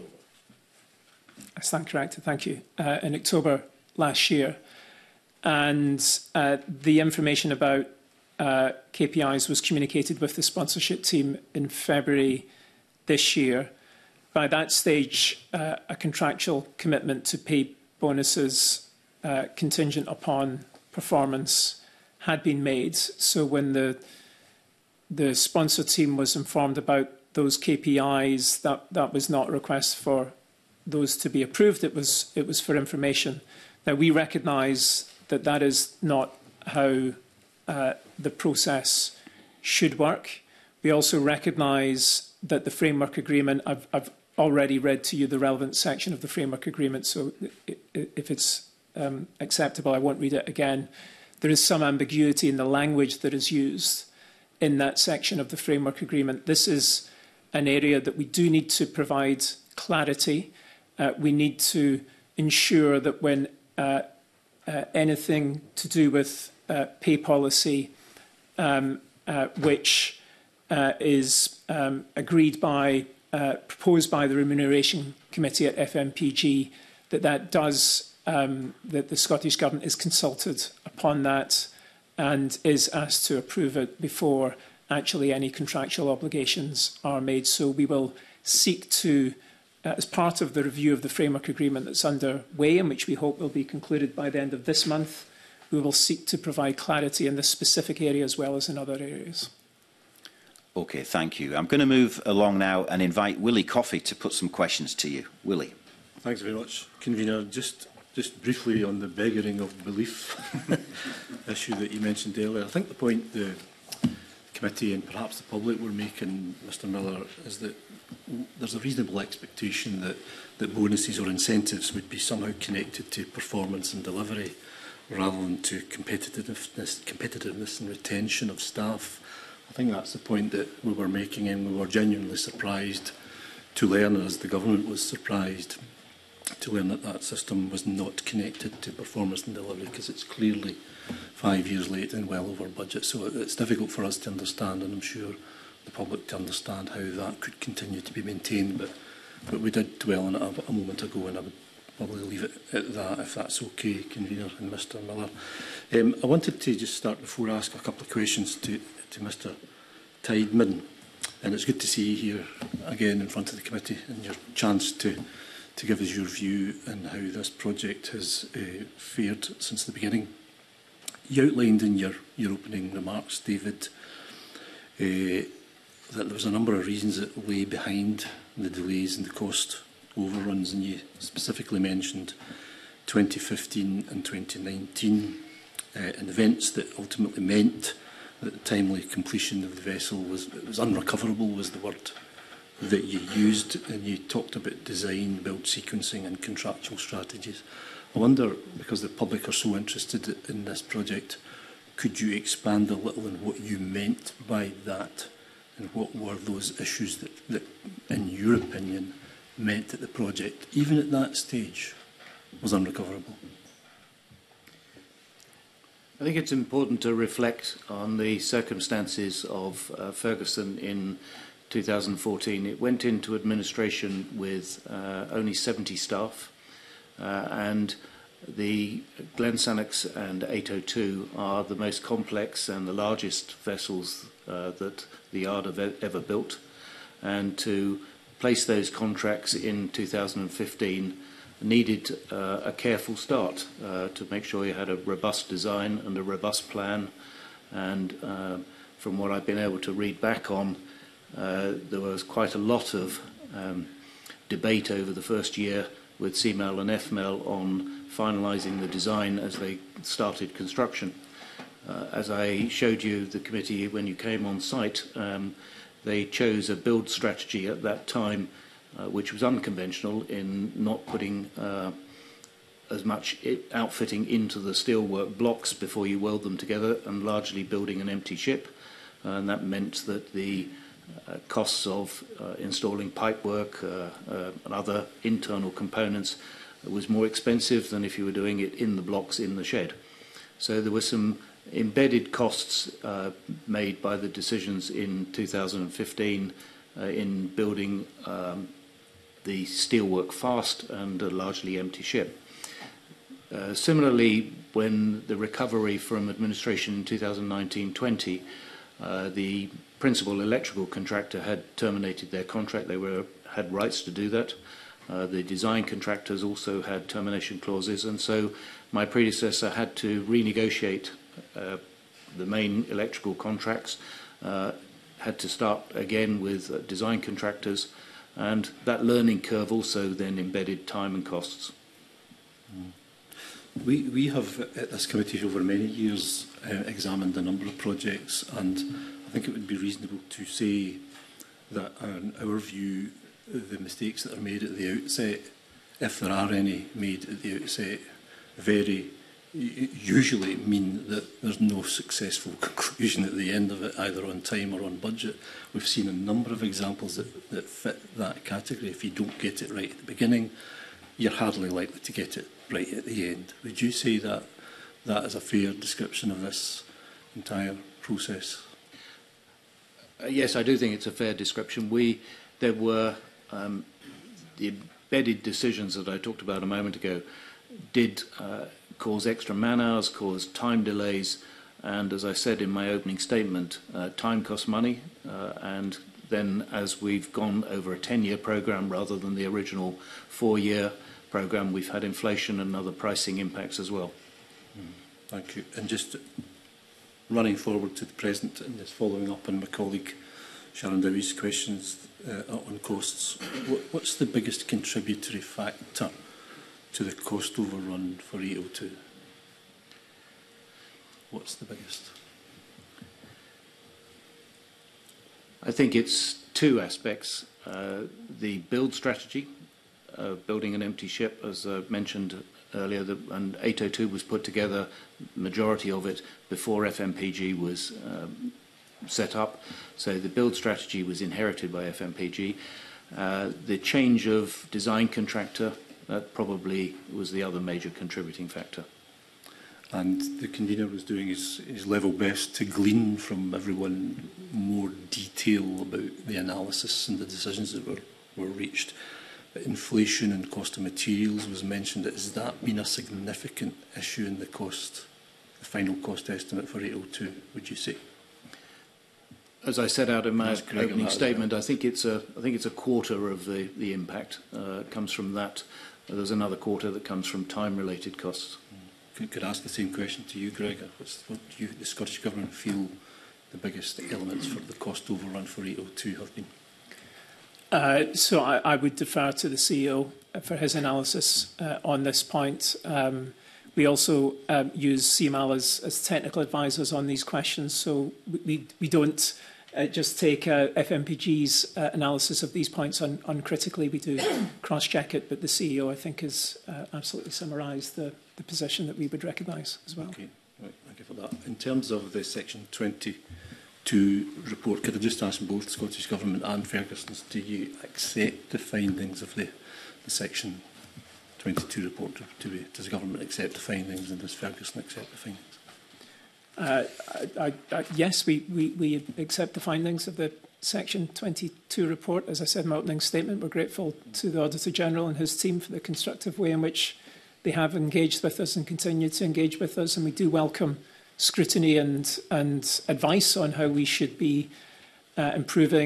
stand corrected, thank you, in October last year. And the information about KPIs was communicated with the sponsorship team in February this year. By that stage, a contractual commitment to pay bonuses contingent upon performance had been made. So when the sponsor team was informed about those KPIs, that was not a request for those to be approved. It was for information. Now, we recognise that that is not how the process should work. We also recognise that the framework agreement, I've already read to you the relevant section of the framework agreement, so if it's acceptable, I won't read it again. There is some ambiguity in the language that is used in that section of the framework agreement. This is an area that we do need to provide clarity. We need to ensure that when anything to do with pay policy, which is agreed by, proposed by the Remuneration Committee at FMPG, that the Scottish Government is consulted upon that and is asked to approve it before actually any contractual obligations are made. So we will seek to, as part of the review of the framework agreement that's underway, and which we hope will be concluded by the end of this month, we will seek to provide clarity in this specific area as well as in other areas. Okay, thank you. I'm going to move along now and invite Willie Coffey to put some questions to you. Willie. Thanks very much, Convener. Just briefly on the beggaring of belief issue that you mentioned earlier. I think the point the committee and perhaps the public were making, Mr Miller, is that there's a reasonable expectation that bonuses or incentives would be somehow connected to performance and delivery rather than to competitiveness and retention of staff. I think that's the point that we were making, and we were genuinely surprised to learn, as the government was surprised, to learn that that system was not connected to performance and delivery, because it's clearly 5 years late and well over budget. So it's difficult for us to understand, and I'm sure the public to understand how that could continue to be maintained. But we did dwell on it a moment ago, and I would probably leave it at that, if that's okay, Convener and Mr Miller. I wanted to just start before I ask a couple of questions to Mr Tideman. And it's good to see you here again in front of the committee and your chance to give us your view on how this project has fared since the beginning. You outlined in your opening remarks, David, that there was a number of reasons that lay behind the delays and the cost overruns, and you specifically mentioned 2015 and 2019 and events that ultimately meant that the timely completion of the vessel was unrecoverable, was the word that you used, and you talked about design, build sequencing and contractual strategies. I wonder, because the public are so interested in this project, could you expand a little on what you meant by that, and what were those issues that in your opinion, meant that the project, even at that stage, was unrecoverable? I think it's important to reflect on the circumstances of Ferguson in 2014. It went into administration with only 70 staff, and the Glensannox and 802 are the most complex and the largest vessels that the yard have ever built. And to place those contracts in 2015 needed a careful start to make sure you had a robust design and a robust plan. And from what I've been able to read back on, there was quite a lot of debate over the first year with CMEL and FMEL on finalising the design as they started construction. As I showed you, the committee, when you came on site, they chose a build strategy at that time which was unconventional in not putting as much outfitting into the steelwork blocks before you weld them together, and largely building an empty ship. And that meant that the costs of installing pipework and other internal components was more expensive than if you were doing it in the blocks in the shed. So there were some embedded costs made by the decisions in 2015 in building the steelwork fast and a largely empty ship. Similarly, when the recovery from administration in 2019-20, the principal electrical contractor had terminated their contract. They had rights to do that. The design contractors also had termination clauses, and so my predecessor had to renegotiate the main electrical contracts, had to start again with design contractors, and that learning curve also then embedded time and costs. We have, at this committee over many years, examined a number of projects, and I think it would be reasonable to say that, in our view, the mistakes that are made at the outset, if there are any made at the outset, usually mean that there's no successful conclusion at the end of it, either on time or on budget. We've seen a number of examples that fit that category. If you don't get it right at the beginning, you're hardly likely to get it right at the end. Would you say that that is a fair description of this entire process? Yes, I do think it's a fair description. There were the embedded decisions that I talked about a moment ago did cause extra man-hours, cause time delays, and as I said in my opening statement, time costs money, and then as we've gone over a 10-year programme rather than the original 4-year programme, we've had inflation and other pricing impacts as well. Thank you. And just running forward to the present and just following up on my colleague Sharon Dowie's questions on costs, what's the biggest contributory factor to the cost overrun for 802? What's the biggest? I think it's two aspects. The build strategy, building an empty ship, as I mentioned earlier, and 802 was put together, majority of it, before FMPG was set up. So the build strategy was inherited by FMPG. The change of design contractor, that probably was the other major contributing factor. And the convener was doing his level best to glean from everyone more detail about the analysis and the decisions that were reached. But inflation and cost of materials was mentioned. Has that been a significant issue in the final cost estimate for 802, would you say? As I set out in my opening statement, I think it's a quarter of the impact comes from that. There's another quarter that comes from time-related costs. Could I ask the same question to you, Gregor? What do you, the Scottish Government, feel the biggest elements for the cost overrun for 802 have been? So I would defer to the CEO for his analysis on this point. We also use CMAL as technical advisors on these questions, so we don't just take FMPG's analysis of these points uncritically. We do cross-check it, but the CEO, I think, has absolutely summarised the position that we would recognise as well. Okay, right, thank you for that. In terms of the Section 22 report, could I just ask both Scottish Government and Ferguson's, do you accept the findings of the Section 22 report? Does the Government accept the findings, and does Ferguson accept the findings? Yes, we accept the findings of the Section 22 report. As I said in my opening statement, we're grateful to the Auditor General and his team for the constructive way in which they have engaged with us and continue to engage with us, and we do welcome scrutiny and advice on how we should be improving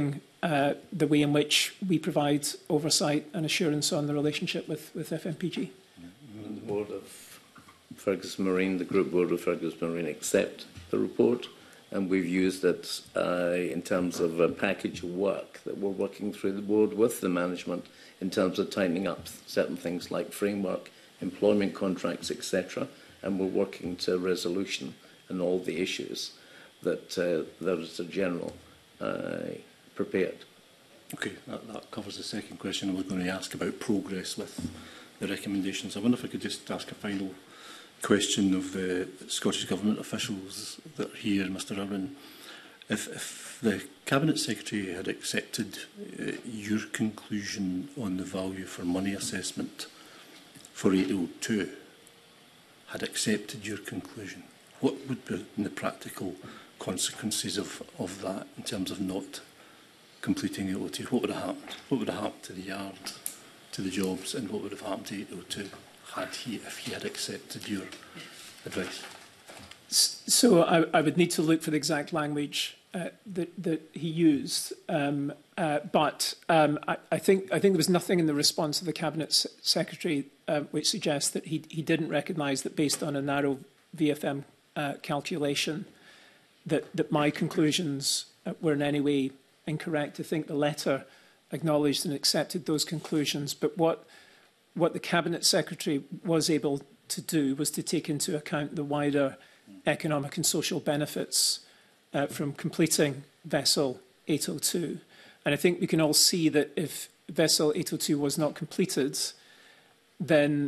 the way in which we provide oversight and assurance on the relationship with FMPG. The board of Ferguson Marine, the group board of Ferguson Marine, accept the report, and we've used it in terms of a package of work that we're working through the board with the management in terms of tightening up certain things like framework, employment contracts, etc. And we're working to resolution on all the issues that there is a general prepared. Okay, that covers the second question I was going to ask about progress with the recommendations. I wonder if I could just ask a final question of the Scottish Government officials that are here, Mr Irwin. If the Cabinet Secretary had accepted your conclusion on the value for money assessment for 802, had accepted your conclusion, what would be the practical consequences of that in terms of not completing 802? What would have happened? What would have happened to the yard, to the jobs, and what would have happened to 802 if he had accepted your advice? So I would need to look for the exact language that he used, but I think there was nothing in the response of the Cabinet Secretary which suggests that he didn't recognise that based on a narrow VFM calculation that my conclusions were in any way incorrect. I think the letter acknowledged and accepted those conclusions, but what the Cabinet Secretary was able to do was to take into account the wider economic and social benefits from completing Vessel 802. And I think we can all see that if Vessel 802 was not completed, then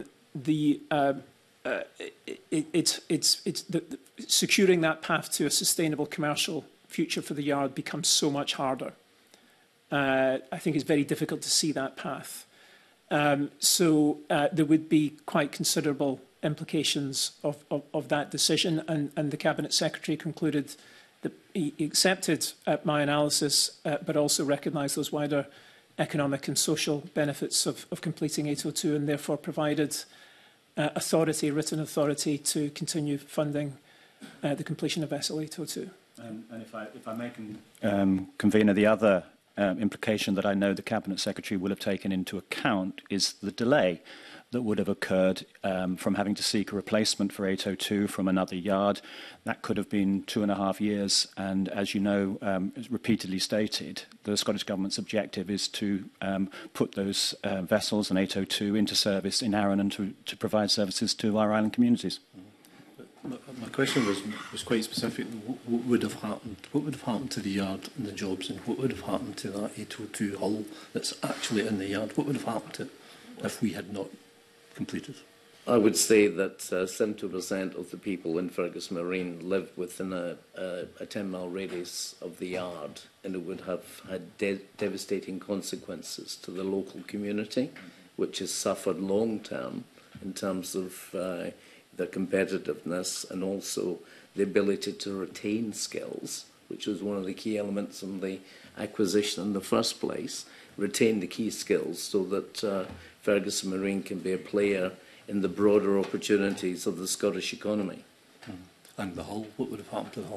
securing that path to a sustainable commercial future for the yard becomes so much harder. I think it's very difficult to see that path. So there would be quite considerable implications of that decision, and the Cabinet Secretary concluded that he accepted my analysis, but also recognised those wider economic and social benefits of completing 802, and therefore provided written authority to continue funding the completion of Vessel 802. And if I may, Convener, the other implication that I know the Cabinet Secretary will have taken into account is the delay that would have occurred from having to seek a replacement for 802 from another yard. That could have been 2.5 years, and as you know, as repeatedly stated, the Scottish Government's objective is to put those vessels and 802 into service in Arran and to provide services to our island communities. My question was quite specific. What would have happened? What would have happened to the yard and the jobs, and what would have happened to that 802 hull that's actually in the yard? What would have happened to it if we had not completed? I would say that 70% of the people in Ferguson Marine live within a 10-mile radius of the yard, and it would have had devastating consequences to the local community, which has suffered long-term in terms of their competitiveness and also the ability to retain skills, which was one of the key elements in the acquisition in the first place. Retain the key skills so that Ferguson Marine can be a player in the broader opportunities of the Scottish economy. And the hull, what would have happened to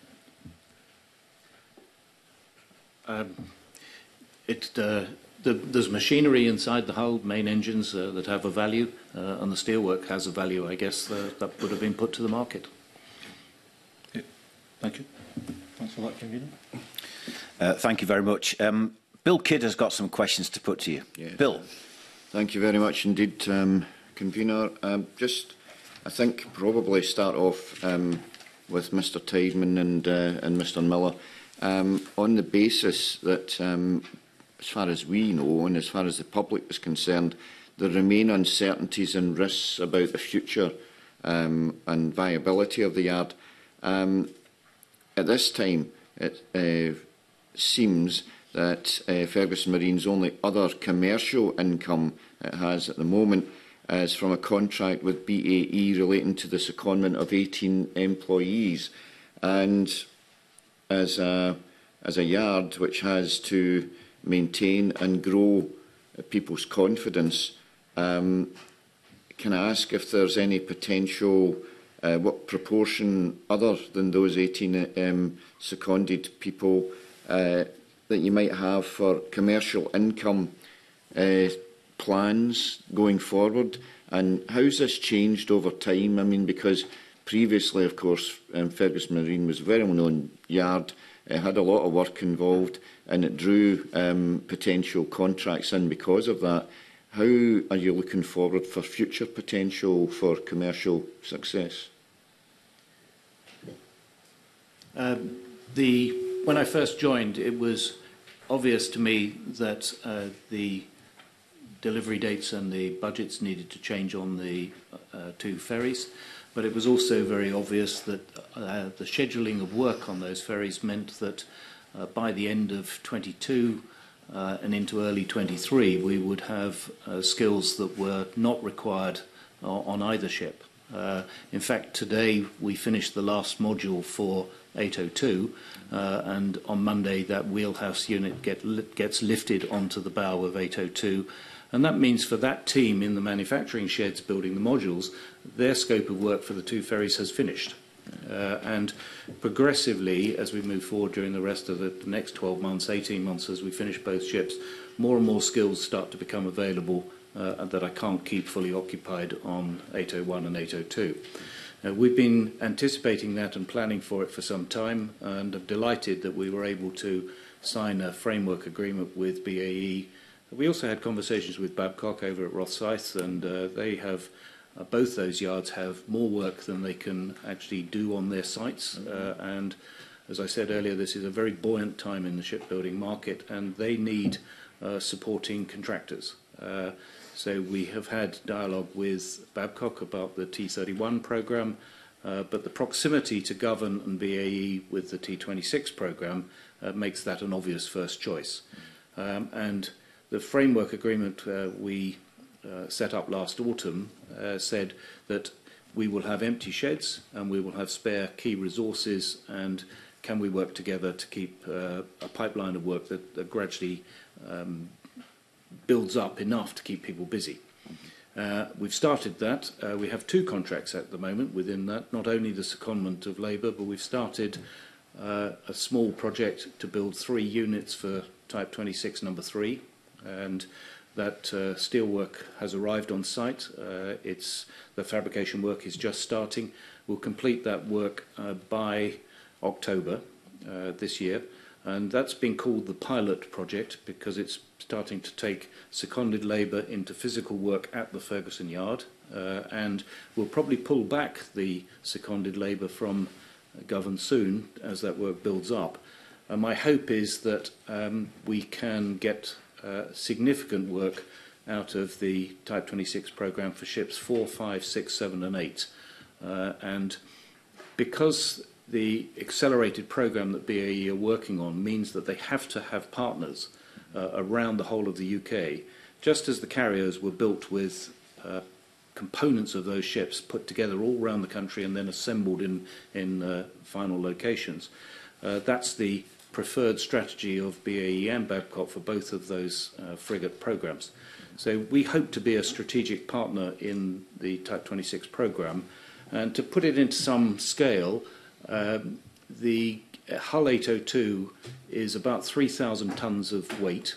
the hull? There's machinery inside the hull, main engines that have a value, and the steelwork has a value, I guess, that would have been put to the market. Okay. Thank you. Thanks for that, Convener. Thank you very much. Bill Kidd has got some questions to put to you. Yeah. Bill. Thank you very much indeed, Convener. I think probably start off with Mr Tideman and Mr Miller on the basis that as far as we know and as far as the public is concerned, there remain uncertainties and risks about the future and viability of the yard. At this time, it seems that Ferguson Marine's only other commercial income it has at the moment is from a contract with BAE relating to the secondment of 18 employees. And as a yard which has to maintain and grow people's confidence, can I ask if there's any potential, what proportion other than those 18 seconded people that you might have for commercial income plans going forward, and how's this changed over time? I mean, because previously, of course, Ferguson Marine was a very well-known yard. It had a lot of work involved, and it drew potential contracts in because of that. How are you looking forward for future potential for commercial success? When I first joined, it was obvious to me that the delivery dates and the budgets needed to change on the 2 ferries, but it was also very obvious that the scheduling of work on those ferries meant that by the end of 22 and into early 23, we would have skills that were not required on either ship. In fact, today we finished the last module for 802, and on Monday that wheelhouse unit gets lifted onto the bow of 802. And that means for that team in the manufacturing sheds building the modules, their scope of work for the 2 ferries has finished. And progressively, as we move forward during the rest of the next 12 months, 18 months, as we finish both ships, more and more skills start to become available that I can't keep fully occupied on 801 and 802. We've been anticipating that and planning for it for some time, and I'm delighted that we were able to sign a framework agreement with BAE. We also had conversations with Babcock over at Rosyth, and they have both those yards have more work than they can actually do on their sites. And as I said earlier, this is a very buoyant time in the shipbuilding market, and they need supporting contractors. So we have had dialogue with Babcock about the T31 programme, but the proximity to Govan and BAE with the T26 programme makes that an obvious first choice. And the framework agreement we set up last autumn said that we will have empty sheds and we will have spare key resources, and can we work together to keep a pipeline of work that gradually builds up enough to keep people busy. We've started that. We have 2 contracts at the moment within that, not only the secondment of labour, but we've started a small project to build 3 units for Type 26 number 3, and that steelwork has arrived on site. The fabrication work is just starting. We'll complete that work by October this year, and that's been called the pilot project because it's starting to take seconded labour into physical work at the Ferguson yard, and we'll probably pull back the seconded labour from Govan soon as that work builds up. And my hope is that we can get significant work out of the Type 26 programme for ships 4, 5, 6, 7 and 8. And because the accelerated programme that BAE are working on means that they have to have partners around the whole of the UK, just as the carriers were built with components of those ships put together all around the country and then assembled in final locations. That's the preferred strategy of BAE and Babcock for both of those frigate programmes. So we hope to be a strategic partner in the Type 26 programme, and to put it into some scale, the Hull 802 is about 3,000 tonnes of weight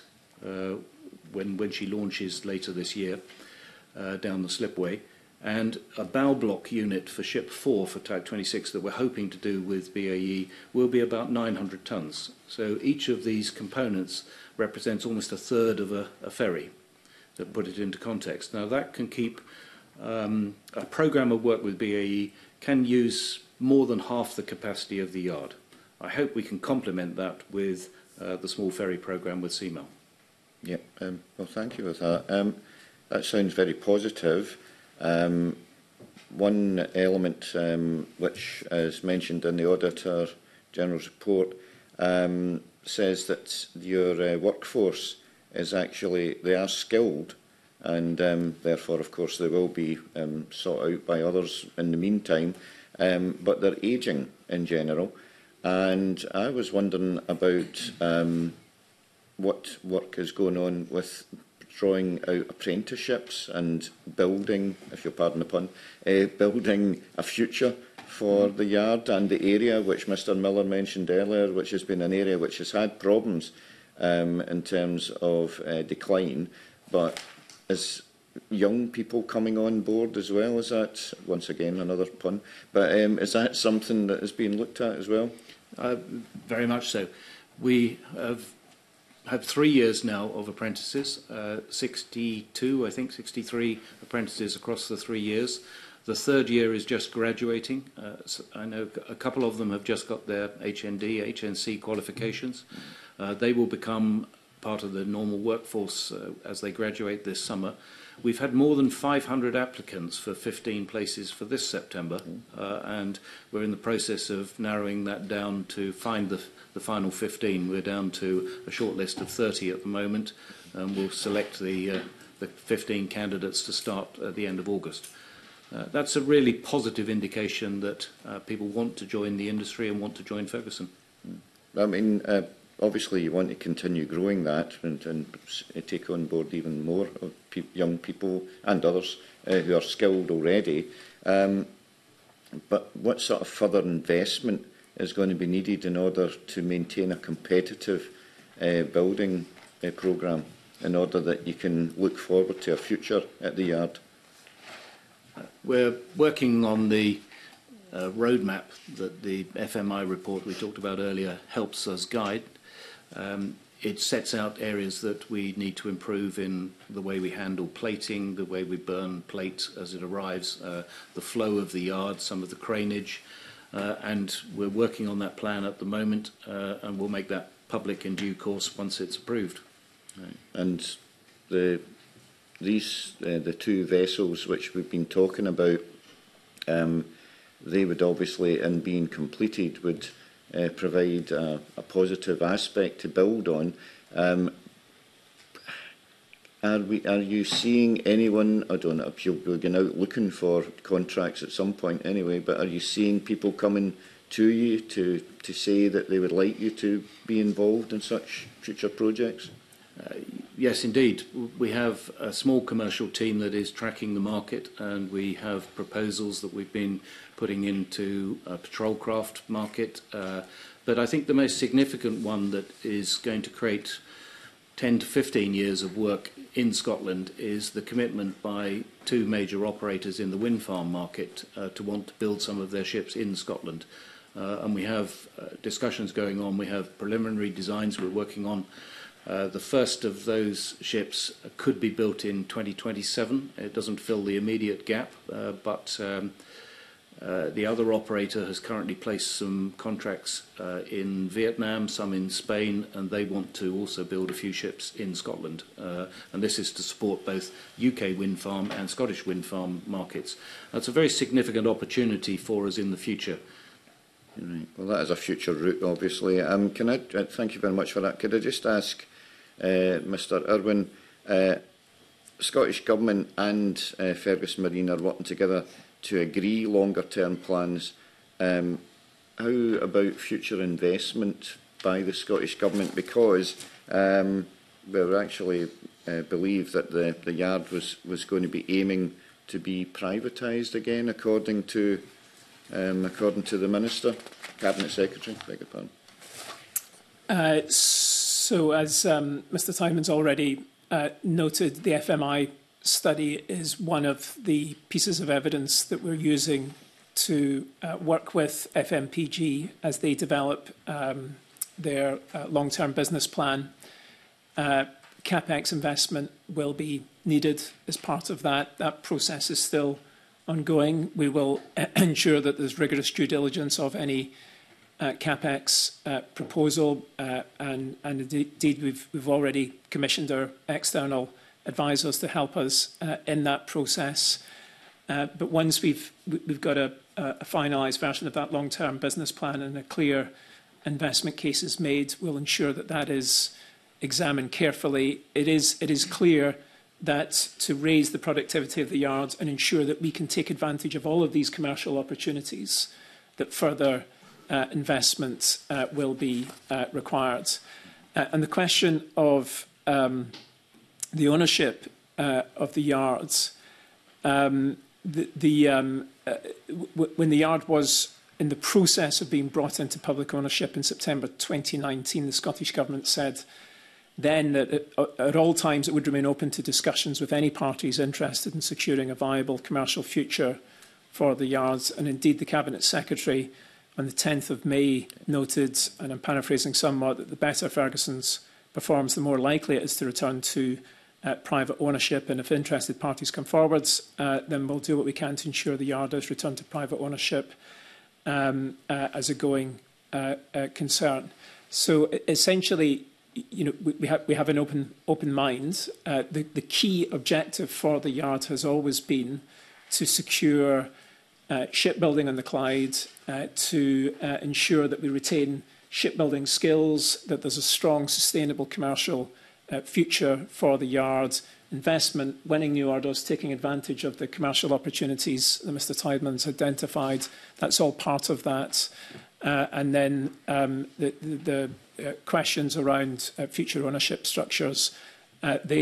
when she launches later this year down the slipway, and a bow block unit for ship 4 for Type 26 that we're hoping to do with BAE will be about 900 tonnes. So each of these components represents almost a third of a ferry, to put it into context. Now that can keep a programme of work with BAE can use more than half the capacity of the yard. I hope we can complement that with the small ferry programme with Seamel. Yeah, well, thank you for that. That sounds very positive. One element which is mentioned in the Auditor General's report says that your workforce is actually, they are skilled, and therefore, of course, they will be sought out by others in the meantime, but they're ageing in general. And I was wondering about what work is going on with drawing out apprenticeships and building, if you'll pardon the pun, building a future for the yard and the area which Mr Miller mentioned earlier, which has been an area which has had problems in terms of decline, but is young people coming on board as well? Is that, once again, another pun, but is that something that is being looked at as well? Very much so. We have had 3 years now of apprentices, 62, I think, 63 apprentices across the 3 years. The third year is just graduating. So I know a couple of them have just got their HND, HNC qualifications. They will become part of the normal workforce as they graduate this summer. We've had more than 500 applicants for 15 places for this September, and we're in the process of narrowing that down to find the final 15. We're down to a short list of 30 at the moment, and we'll select the 15 candidates to start at the end of August. That's a really positive indication that people want to join the industry and want to join Ferguson. I mean, obviously you want to continue growing that and take on board even more of young people and others who are skilled already. But what sort of further investment is going to be needed in order to maintain a competitive building programme in order that you can look forward to a future at the yard? We're working on the roadmap that the FMI report we talked about earlier helps us guide. It sets out areas that we need to improve in the way we handle plating, the way we burn plate as it arrives, the flow of the yard, some of the craneage, and we're working on that plan at the moment, and we'll make that public in due course once it's approved. Right. And the two vessels which we've been talking about, they would obviously, in being completed, would provide a positive aspect to build on. Are you seeing anyone, I don't know if you'll be going out looking for contracts at some point anyway, but are you seeing people coming to you to say that they would like you to be involved in such future projects? Yes, indeed. We have a small commercial team that is tracking the market, and we have proposals that we've been putting into a patrol craft market. But I think the most significant one that is going to create 10 to 15 years of work in Scotland is the commitment by two major operators in the wind farm market to want to build some of their ships in Scotland. And we have discussions going on. We have preliminary designs we're working on. The first of those ships could be built in 2027. It doesn't fill the immediate gap, but the other operator has currently placed some contracts in Vietnam, some in Spain, and they want to also build a few ships in Scotland. And this is to support both UK wind farm and Scottish wind farm markets. That's a very significant opportunity for us in the future. Right. Well, that is a future route, obviously. Can I thank you very much for that. Could I just ask Mr. Irwin, Scottish Government and Ferguson Marine are working together to agree longer-term plans. How about future investment by the Scottish Government? Because we actually believe that the yard was going to be aiming to be privatised again, according to the Minister, Cabinet Secretary. Beg your pardon. So, as Mr. Timon's already noted, the FMI study is one of the pieces of evidence that we're using to work with FMPG as they develop their long-term business plan. CapEx investment will be needed as part of that. That process is still ongoing. We will ensure that there's rigorous due diligence of any CapEx proposal, and indeed we've already commissioned our external advisors to help us in that process. But once we've got a finalised version of that long-term business plan and a clear investment case is made, we'll ensure that that is examined carefully. It is clear that to raise the productivity of the yards and ensure that we can take advantage of all of these commercial opportunities, that further investment will be required. And the question of the ownership of the yards, when the yard was in the process of being brought into public ownership in September 2019, the Scottish Government said then that at all times it would remain open to discussions with any parties interested in securing a viable commercial future for the yards. And indeed, the Cabinet Secretary on the 10th of May noted, and I'm paraphrasing somewhat, that the better Ferguson's performs, the more likely it is to return to private ownership. And if interested parties come forwards, then we'll do what we can to ensure the yard is returned to private ownership as a going concern. So essentially, you know, we have an open mind. The key objective for the yard has always been to secure shipbuilding on the Clyde, to ensure that we retain shipbuilding skills, that there's a strong, sustainable commercial future for the yard, investment, winning new orders, taking advantage of the commercial opportunities that Mr. Tideman's identified. That's all part of that. And then the questions around future ownership structures, they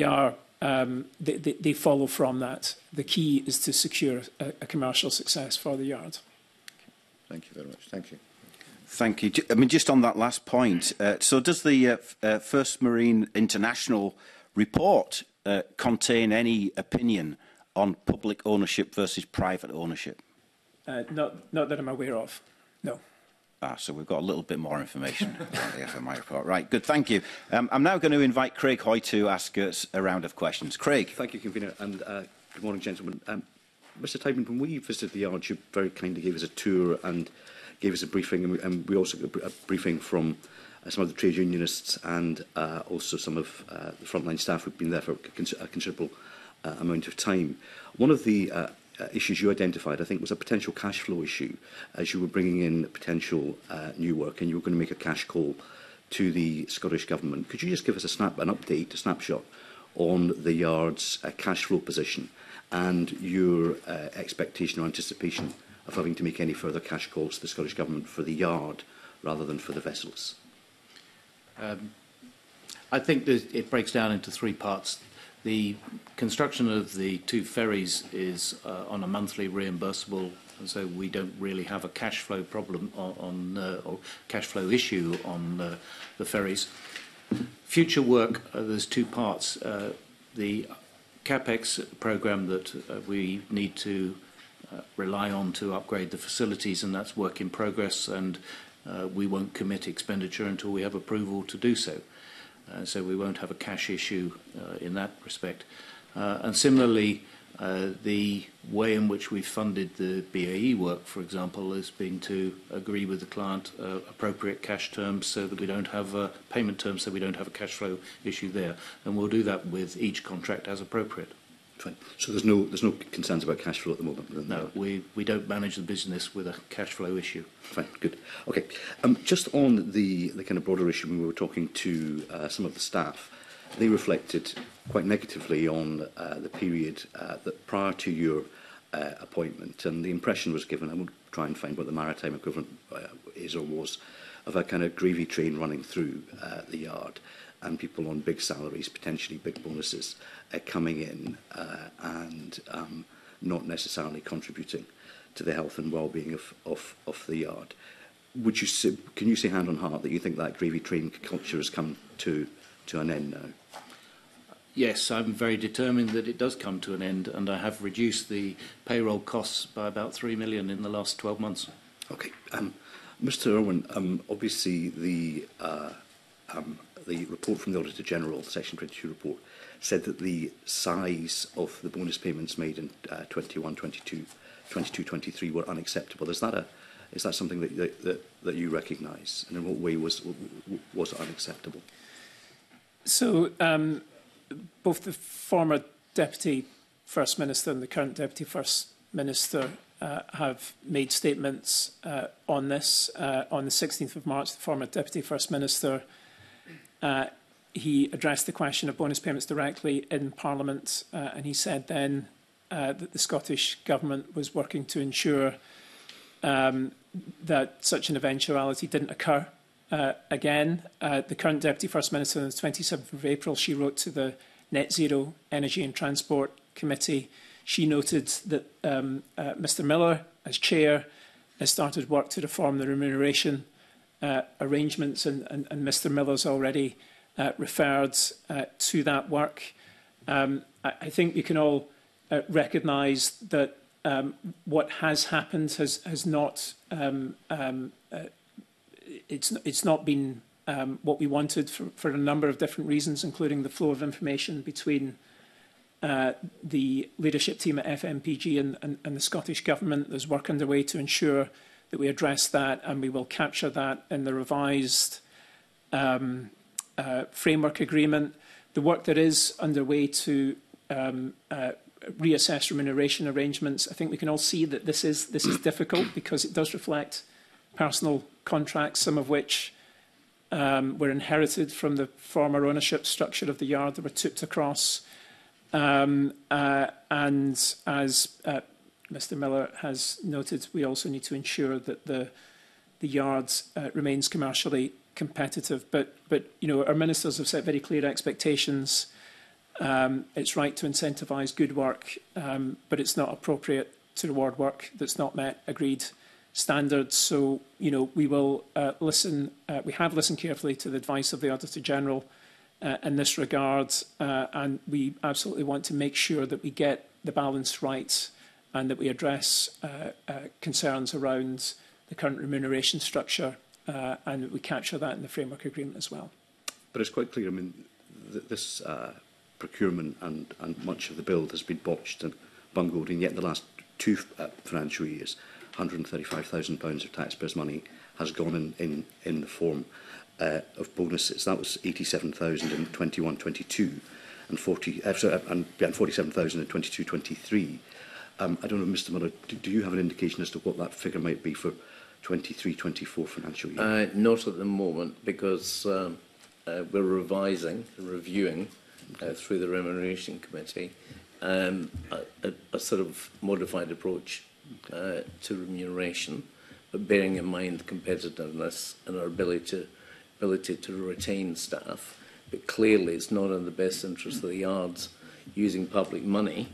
follow from that. The key is to secure a commercial success for the yard. Thank you very much. Thank you. Thank you. I mean, just on that last point, so does the First Marine International report contain any opinion on public ownership versus private ownership? Not that I'm aware of, no. So we've got a little bit more information on the FMI report. Right, good, thank you. I'm now going to invite Craig Hoy to ask us a round of questions. Craig. Thank you, Convener, and good morning, gentlemen. Mr. Tideman, when we visited the yard, you very kindly gave us a tour and gave us a briefing, and we also got a briefing from some of the trade unionists and also some of the frontline staff who've been there for a considerable amount of time. One of the issues you identified, I think, was a potential cash flow issue as you were bringing in potential new work and you were going to make a cash call to the Scottish Government. Could you just give us a snapshot on the yard's cash flow position and your expectation or anticipation of having to make any further cash calls to the Scottish Government for the yard rather than for the vessels? I think it breaks down into three parts. The construction of the two ferries is on a monthly reimbursable, and so we don't really have a cash flow problem or cash flow issue on the ferries. Future work, there's two parts. The CapEx programme that we need to rely on to upgrade the facilities, and that's work in progress, and we won't commit expenditure until we have approval to do so. So we won't have a cash issue in that respect. And similarly, the way in which we've funded the BAE work, for example, has been to agree with the client appropriate cash terms so that we don't have payment terms so we don't have a cash flow issue there. And we'll do that with each contract as appropriate. Fine. So there's no concerns about cash flow at the moment? No, we don't manage the business with a cash flow issue. Fine, good. Okay. Just on the kind of broader issue, when we were talking to some of the staff, they reflected quite negatively on the period that prior to your appointment, and the impression was given, I will try and find what the maritime equivalent is or was, of a kind of gravy train running through the yard, and people on big salaries, potentially big bonuses, coming in and not necessarily contributing to the health and well-being of the yard. Can you say hand on heart that you think that gravy train culture has come to an end now? Yes, I'm very determined that it does come to an end, and I have reduced the payroll costs by about 3 million in the last 12 months. Okay. Mr. Irwin, obviously the report from the Auditor General, Section 22 report, said that the size of the bonus payments made in 21-22, 22-23 were unacceptable. Is that something that you recognise? And in what way was it unacceptable? So both the former Deputy First Minister and the current Deputy First Minister have made statements on this. On the 16th of March, the former Deputy First Minister he addressed the question of bonus payments directly in Parliament, and he said then that the Scottish Government was working to ensure that such an eventuality didn't occur again. The current Deputy First Minister on the 27th of April, she wrote to the Net Zero Energy and Transport Committee. She noted that Mr Miller, as Chair, has started work to reform the remuneration arrangements, and Mr Miller's already referred to that work. I think we can all recognise that what has happened has not it's not been what we wanted for a number of different reasons, including the flow of information between the leadership team at FMPG and the Scottish Government. There's work underway to ensure that we address that, and we will capture that in the revised framework agreement. The work that is underway to reassess remuneration arrangements, I think we can all see that this is difficult because it does reflect personal contracts, some of which were inherited from the former ownership structure of the yard that were tipped across. And as Mr Miller has noted, we also need to ensure that the yard remains commercially competitive. But you know, our ministers have set very clear expectations. It's right to incentivise good work, but it's not appropriate to reward work that's not met agreed standards. So, you know, we will listen. We have listened carefully to the advice of the Auditor General in this regard, and we absolutely want to make sure that we get the balance right and that we address concerns around the current remuneration structure, and that we capture that in the framework agreement as well. But it's quite clear, I mean, this procurement and much of the build has been botched and bungled, and yet in the last two financial years, £135,000 of taxpayers' money has gone in the form of bonuses. That was 87,000 in 21-22 and 47,000 in 22-23. I don't know, Mr Miller, do you have an indication as to what that figure might be for 23-24 financial year? Not at the moment, because we're revising and reviewing through the Remuneration Committee a sort of modified approach to remuneration, but bearing in mind competitiveness and our ability to retain staff. But clearly it's not in the best interest of the yards using public money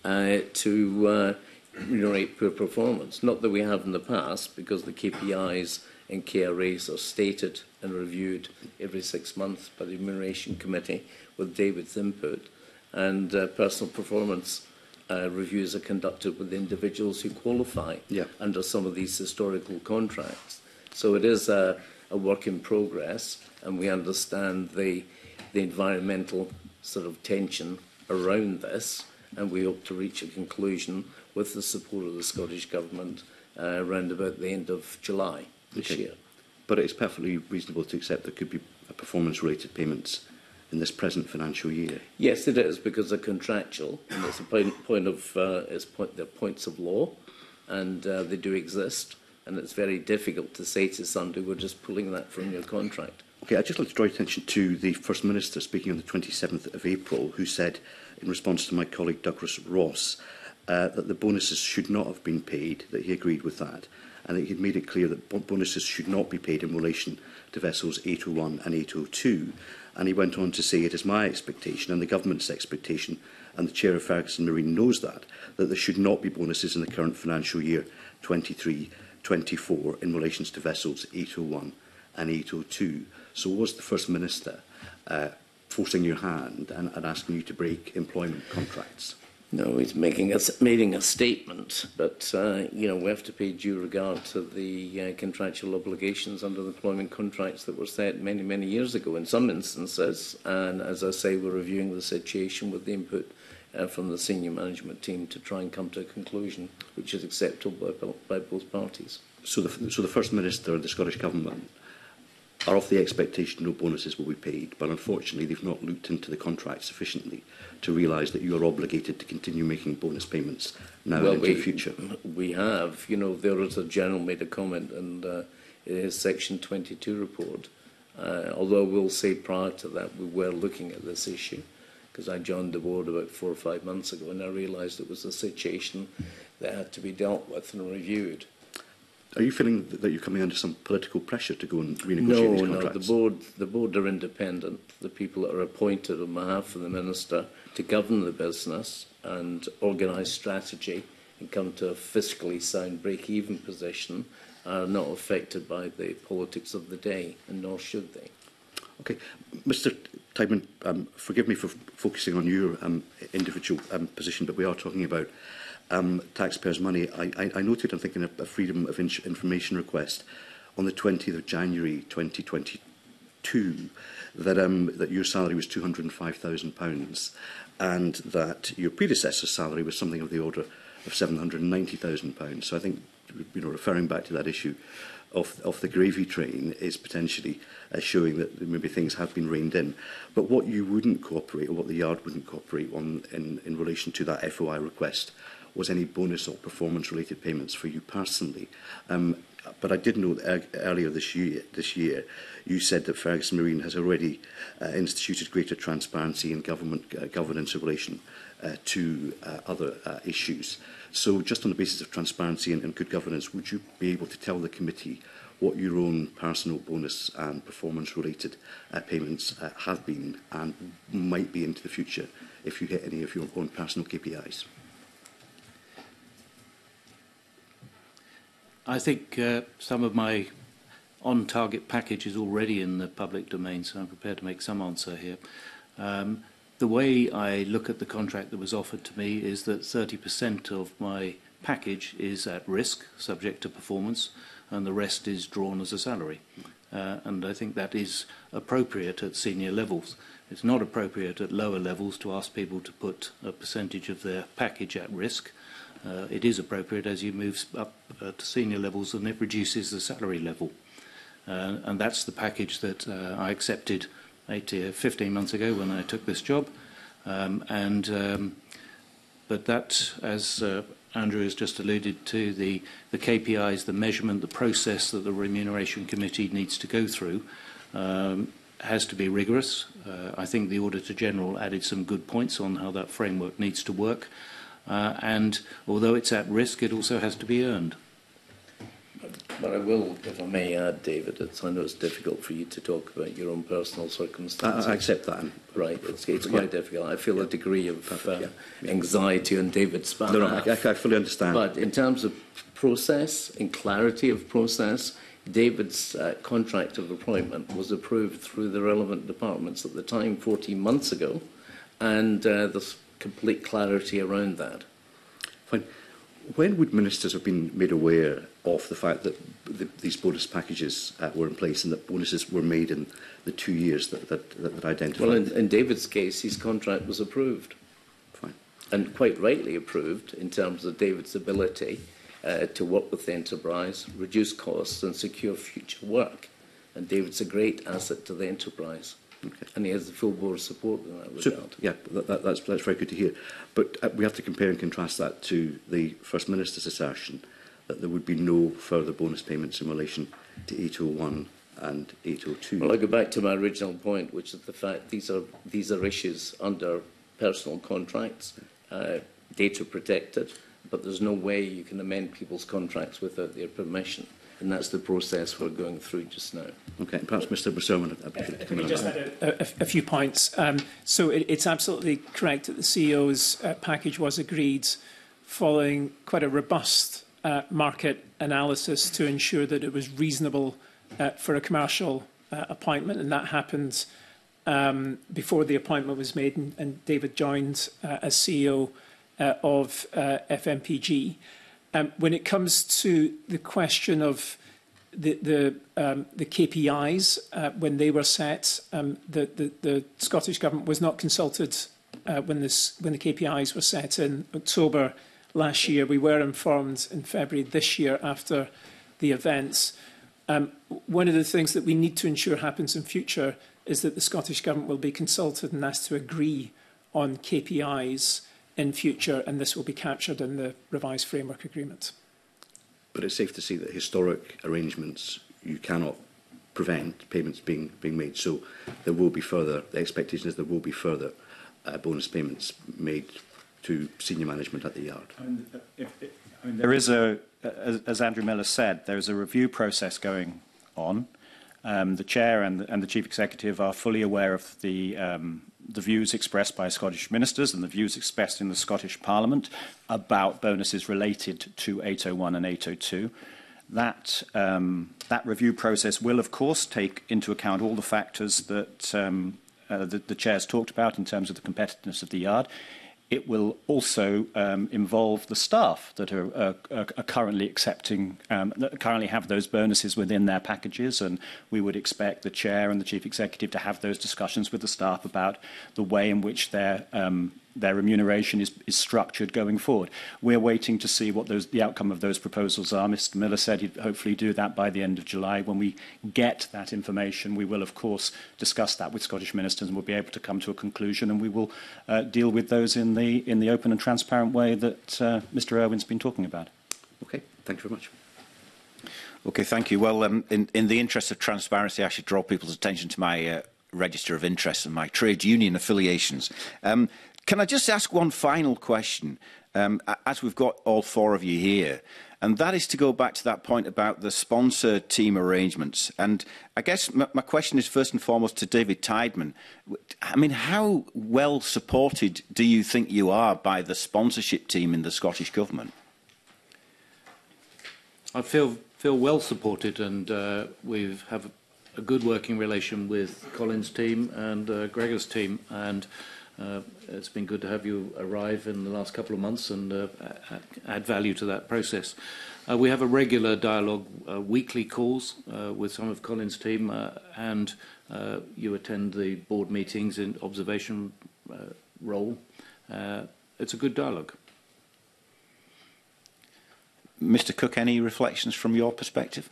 to remunerate poor performance. Not that we have in the past, because the KPIs and KRAs are stated and reviewed every 6 months by the Remuneration Committee with David's input, and personal performance reviews are conducted with individuals who qualify under some of these historical contracts. So it is a work in progress, and we understand the environmental sort of tension around this, and we hope to reach a conclusion with the support of the Scottish Government around about the end of July this year. But it's perfectly reasonable to accept there could be performance-related payments in this present financial year. Yes, it is, because they're contractual, and it's a they're points of law, and they do exist, and it's very difficult to say to somebody, we're just pulling that from your contract. Okay, I'd just like to draw attention to the First Minister speaking on the 27th of April, who said, in response to my colleague Douglas Ross, that the bonuses should not have been paid, that he agreed with that, and that he had made it clear that bonuses should not be paid in relation to vessels 801 and 802. And he went on to say, it is my expectation and the Government's expectation, and the Chair of Ferguson Marine knows that there should not be bonuses in the current financial year 23-24 in relation to vessels 801 and 802. So was the First Minister forcing your hand and asking you to break employment contracts? No, he's making a statement, but you know, we have to pay due regard to the contractual obligations under the employment contracts that were set many, many years ago in some instances. And as I say, we're reviewing the situation with the input from the senior management team to try and come to a conclusion which is acceptable by both parties. So the First Minister and the Scottish Government are of the expectation no bonuses will be paid, but unfortunately they've not looked into the contract sufficiently to realise that you are obligated to continue making bonus payments now and into the future. We have. You know, the Auditor General made a comment in his Section 22 report, although we'll say prior to that we were looking at this issue, because I joined the board about 4 or 5 months ago, and I realised it was a situation that had to be dealt with and reviewed. Are you feeling that you're coming under some political pressure to go and renegotiate these contracts? No. The board are independent. The people that are appointed on behalf of the Minister to govern the business and organise strategy and come to a fiscally sound break-even position are not affected by the politics of the day, and nor should they. Okay, Mr. Tybman, forgive me for focusing on your individual position, but we are talking about taxpayers' money. I noted, I'm thinking, a freedom of information request on the 20th of January 2022 that that your salary was £205,000 and that your predecessor's salary was something of the order of £790,000. So I think, referring back to that issue of the gravy train is potentially showing that maybe things have been reined in. But what you wouldn't cooperate, or what the Yard wouldn't cooperate on in relation to that FOI request, was any bonus or performance-related payments for you personally. But I did note earlier this year, you said that Ferguson Marine has already instituted greater transparency in governance in relation to other issues. So just on the basis of transparency and good governance, would you be able to tell the committee what your own personal bonus and performance-related payments have been and might be into the future if you hit any of your own personal KPIs? I think some of my on-target package is already in the public domain, so I'm prepared to make some answer here. The way I look at the contract that was offered to me is that 30% of my package is at risk, subject to performance, and the rest is drawn as a salary. And I think that is appropriate at senior levels. It's not appropriate at lower levels to ask people to put a percentage of their package at risk. It is appropriate as you move up to senior levels, and it reduces the salary level. And that's the package that I accepted 15 months ago when I took this job. But that, as Andrew has just alluded to, the KPIs, the measurement, the process that the Remuneration Committee needs to go through has to be rigorous. I think the Auditor General added some good points on how that framework needs to work. And although it's at risk, it also has to be earned. But I will, if I may add, David, I know it's difficult for you to talk about your own personal circumstances. I accept that. Right, it's quite difficult. I feel a degree of anxiety on David's behalf. No, I fully understand. But in terms of process and clarity of process, David's contract of appointment was approved through the relevant departments at the time, 14 months ago, and there's complete clarity around that. Fine. When would ministers have been made aware of the fact that these bonus packages were in place and that bonuses were made in the 2 years that identified? Well, in David's case, his contract was approved. Fine. And quite rightly approved in terms of David's ability to work with the enterprise, reduce costs and secure future work. And David's a great asset to the enterprise. Okay. And he has the full board support in that regard. Yeah, that's very good to hear. But we have to compare and contrast that to the First Minister's assertion that there would be no further bonus payments in relation to 801 and 802. Well, I go back to my original point, which is the fact these are issues under personal contracts, data protected, but there's no way you can amend people's contracts without their permission. And that's the process we're going through just now. Okay, perhaps Mr. Brisserman. Let me just add a few points. So it's absolutely correct that the CEO's package was agreed following quite a robust market analysis to ensure that it was reasonable for a commercial appointment, and that happened before the appointment was made and David joined as CEO of FMPG. When it comes to the question of the KPIs, when they were set, the Scottish Government was not consulted when the KPIs were set in October last year. We were informed in February this year after the events. One of the things that we need to ensure happens in future is that the Scottish Government will be consulted and asked to agree on KPIs in future, and this will be captured in the revised framework agreement. But it's safe to say that historic arrangements, you cannot prevent payments being made. So there will be further, the expectation is there will be further bonus payments made to senior management at the Yard. There is as Andrew Miller said, there is a review process going on. The Chair and the Chief Executive are fully aware of the views expressed by Scottish ministers and the views expressed in the Scottish Parliament about bonuses related to 801 and 802. that review process will, of course, take into account all the factors that the Chair's talked about in terms of the competitiveness of the yard. It will also involve the staff that are currently accepting, that currently have those bonuses within their packages, and we would expect the Chair and the Chief Executive to have those discussions with the staff about the way in which their remuneration is structured going forward. We're waiting to see what the outcome of those proposals are. Mr Miller said he'd hopefully do that by the end of July. When we get that information, we will, of course, discuss that with Scottish ministers, and we'll be able to come to a conclusion, and we will deal with those in the open and transparent way that Mr Irwin's been talking about. Okay, thank you very much. Okay, thank you. Well, in the interest of transparency, I should draw people's attention to my register of interests and my trade union affiliations. Can I just ask one final question, as we've got all four of you here, and that is to go back to that point about the sponsor team arrangements. And I guess my question is first and foremost to David Tideman. I mean, how well supported do you think you are by the sponsorship team in the Scottish Government? I feel well supported, and we have a good working relation with Colin's team and Gregor's team, and it's been good to have you arrive in the last couple of months and add value to that process. We have a regular dialogue, weekly calls with some of Colin's team, and you attend the board meetings in observation role. It's a good dialogue. Mr Cook, any reflections from your perspective?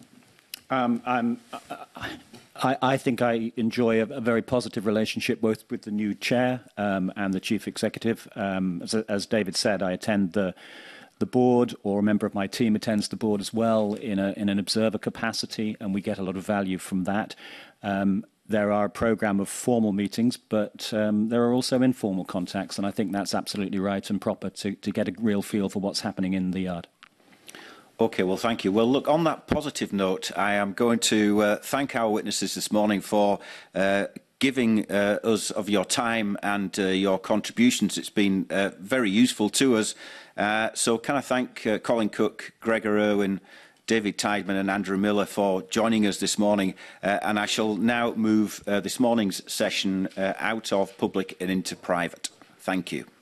I think I enjoy a very positive relationship both with the new chair and the chief executive. As David said, I attend the board, or a member of my team attends the board as well in an observer capacity, and we get a lot of value from that. There are a programme of formal meetings, but there are also informal contacts, and I think that's absolutely right and proper to get a real feel for what's happening in the yard. Okay, well, thank you. Well, look, on that positive note, I am going to thank our witnesses this morning for giving us of your time and your contributions. It's been very useful to us. So can I thank Colin Cook, Gregor Irwin, David Tideman and Andrew Miller for joining us this morning. And I shall now move this morning's session out of public and into private. Thank you.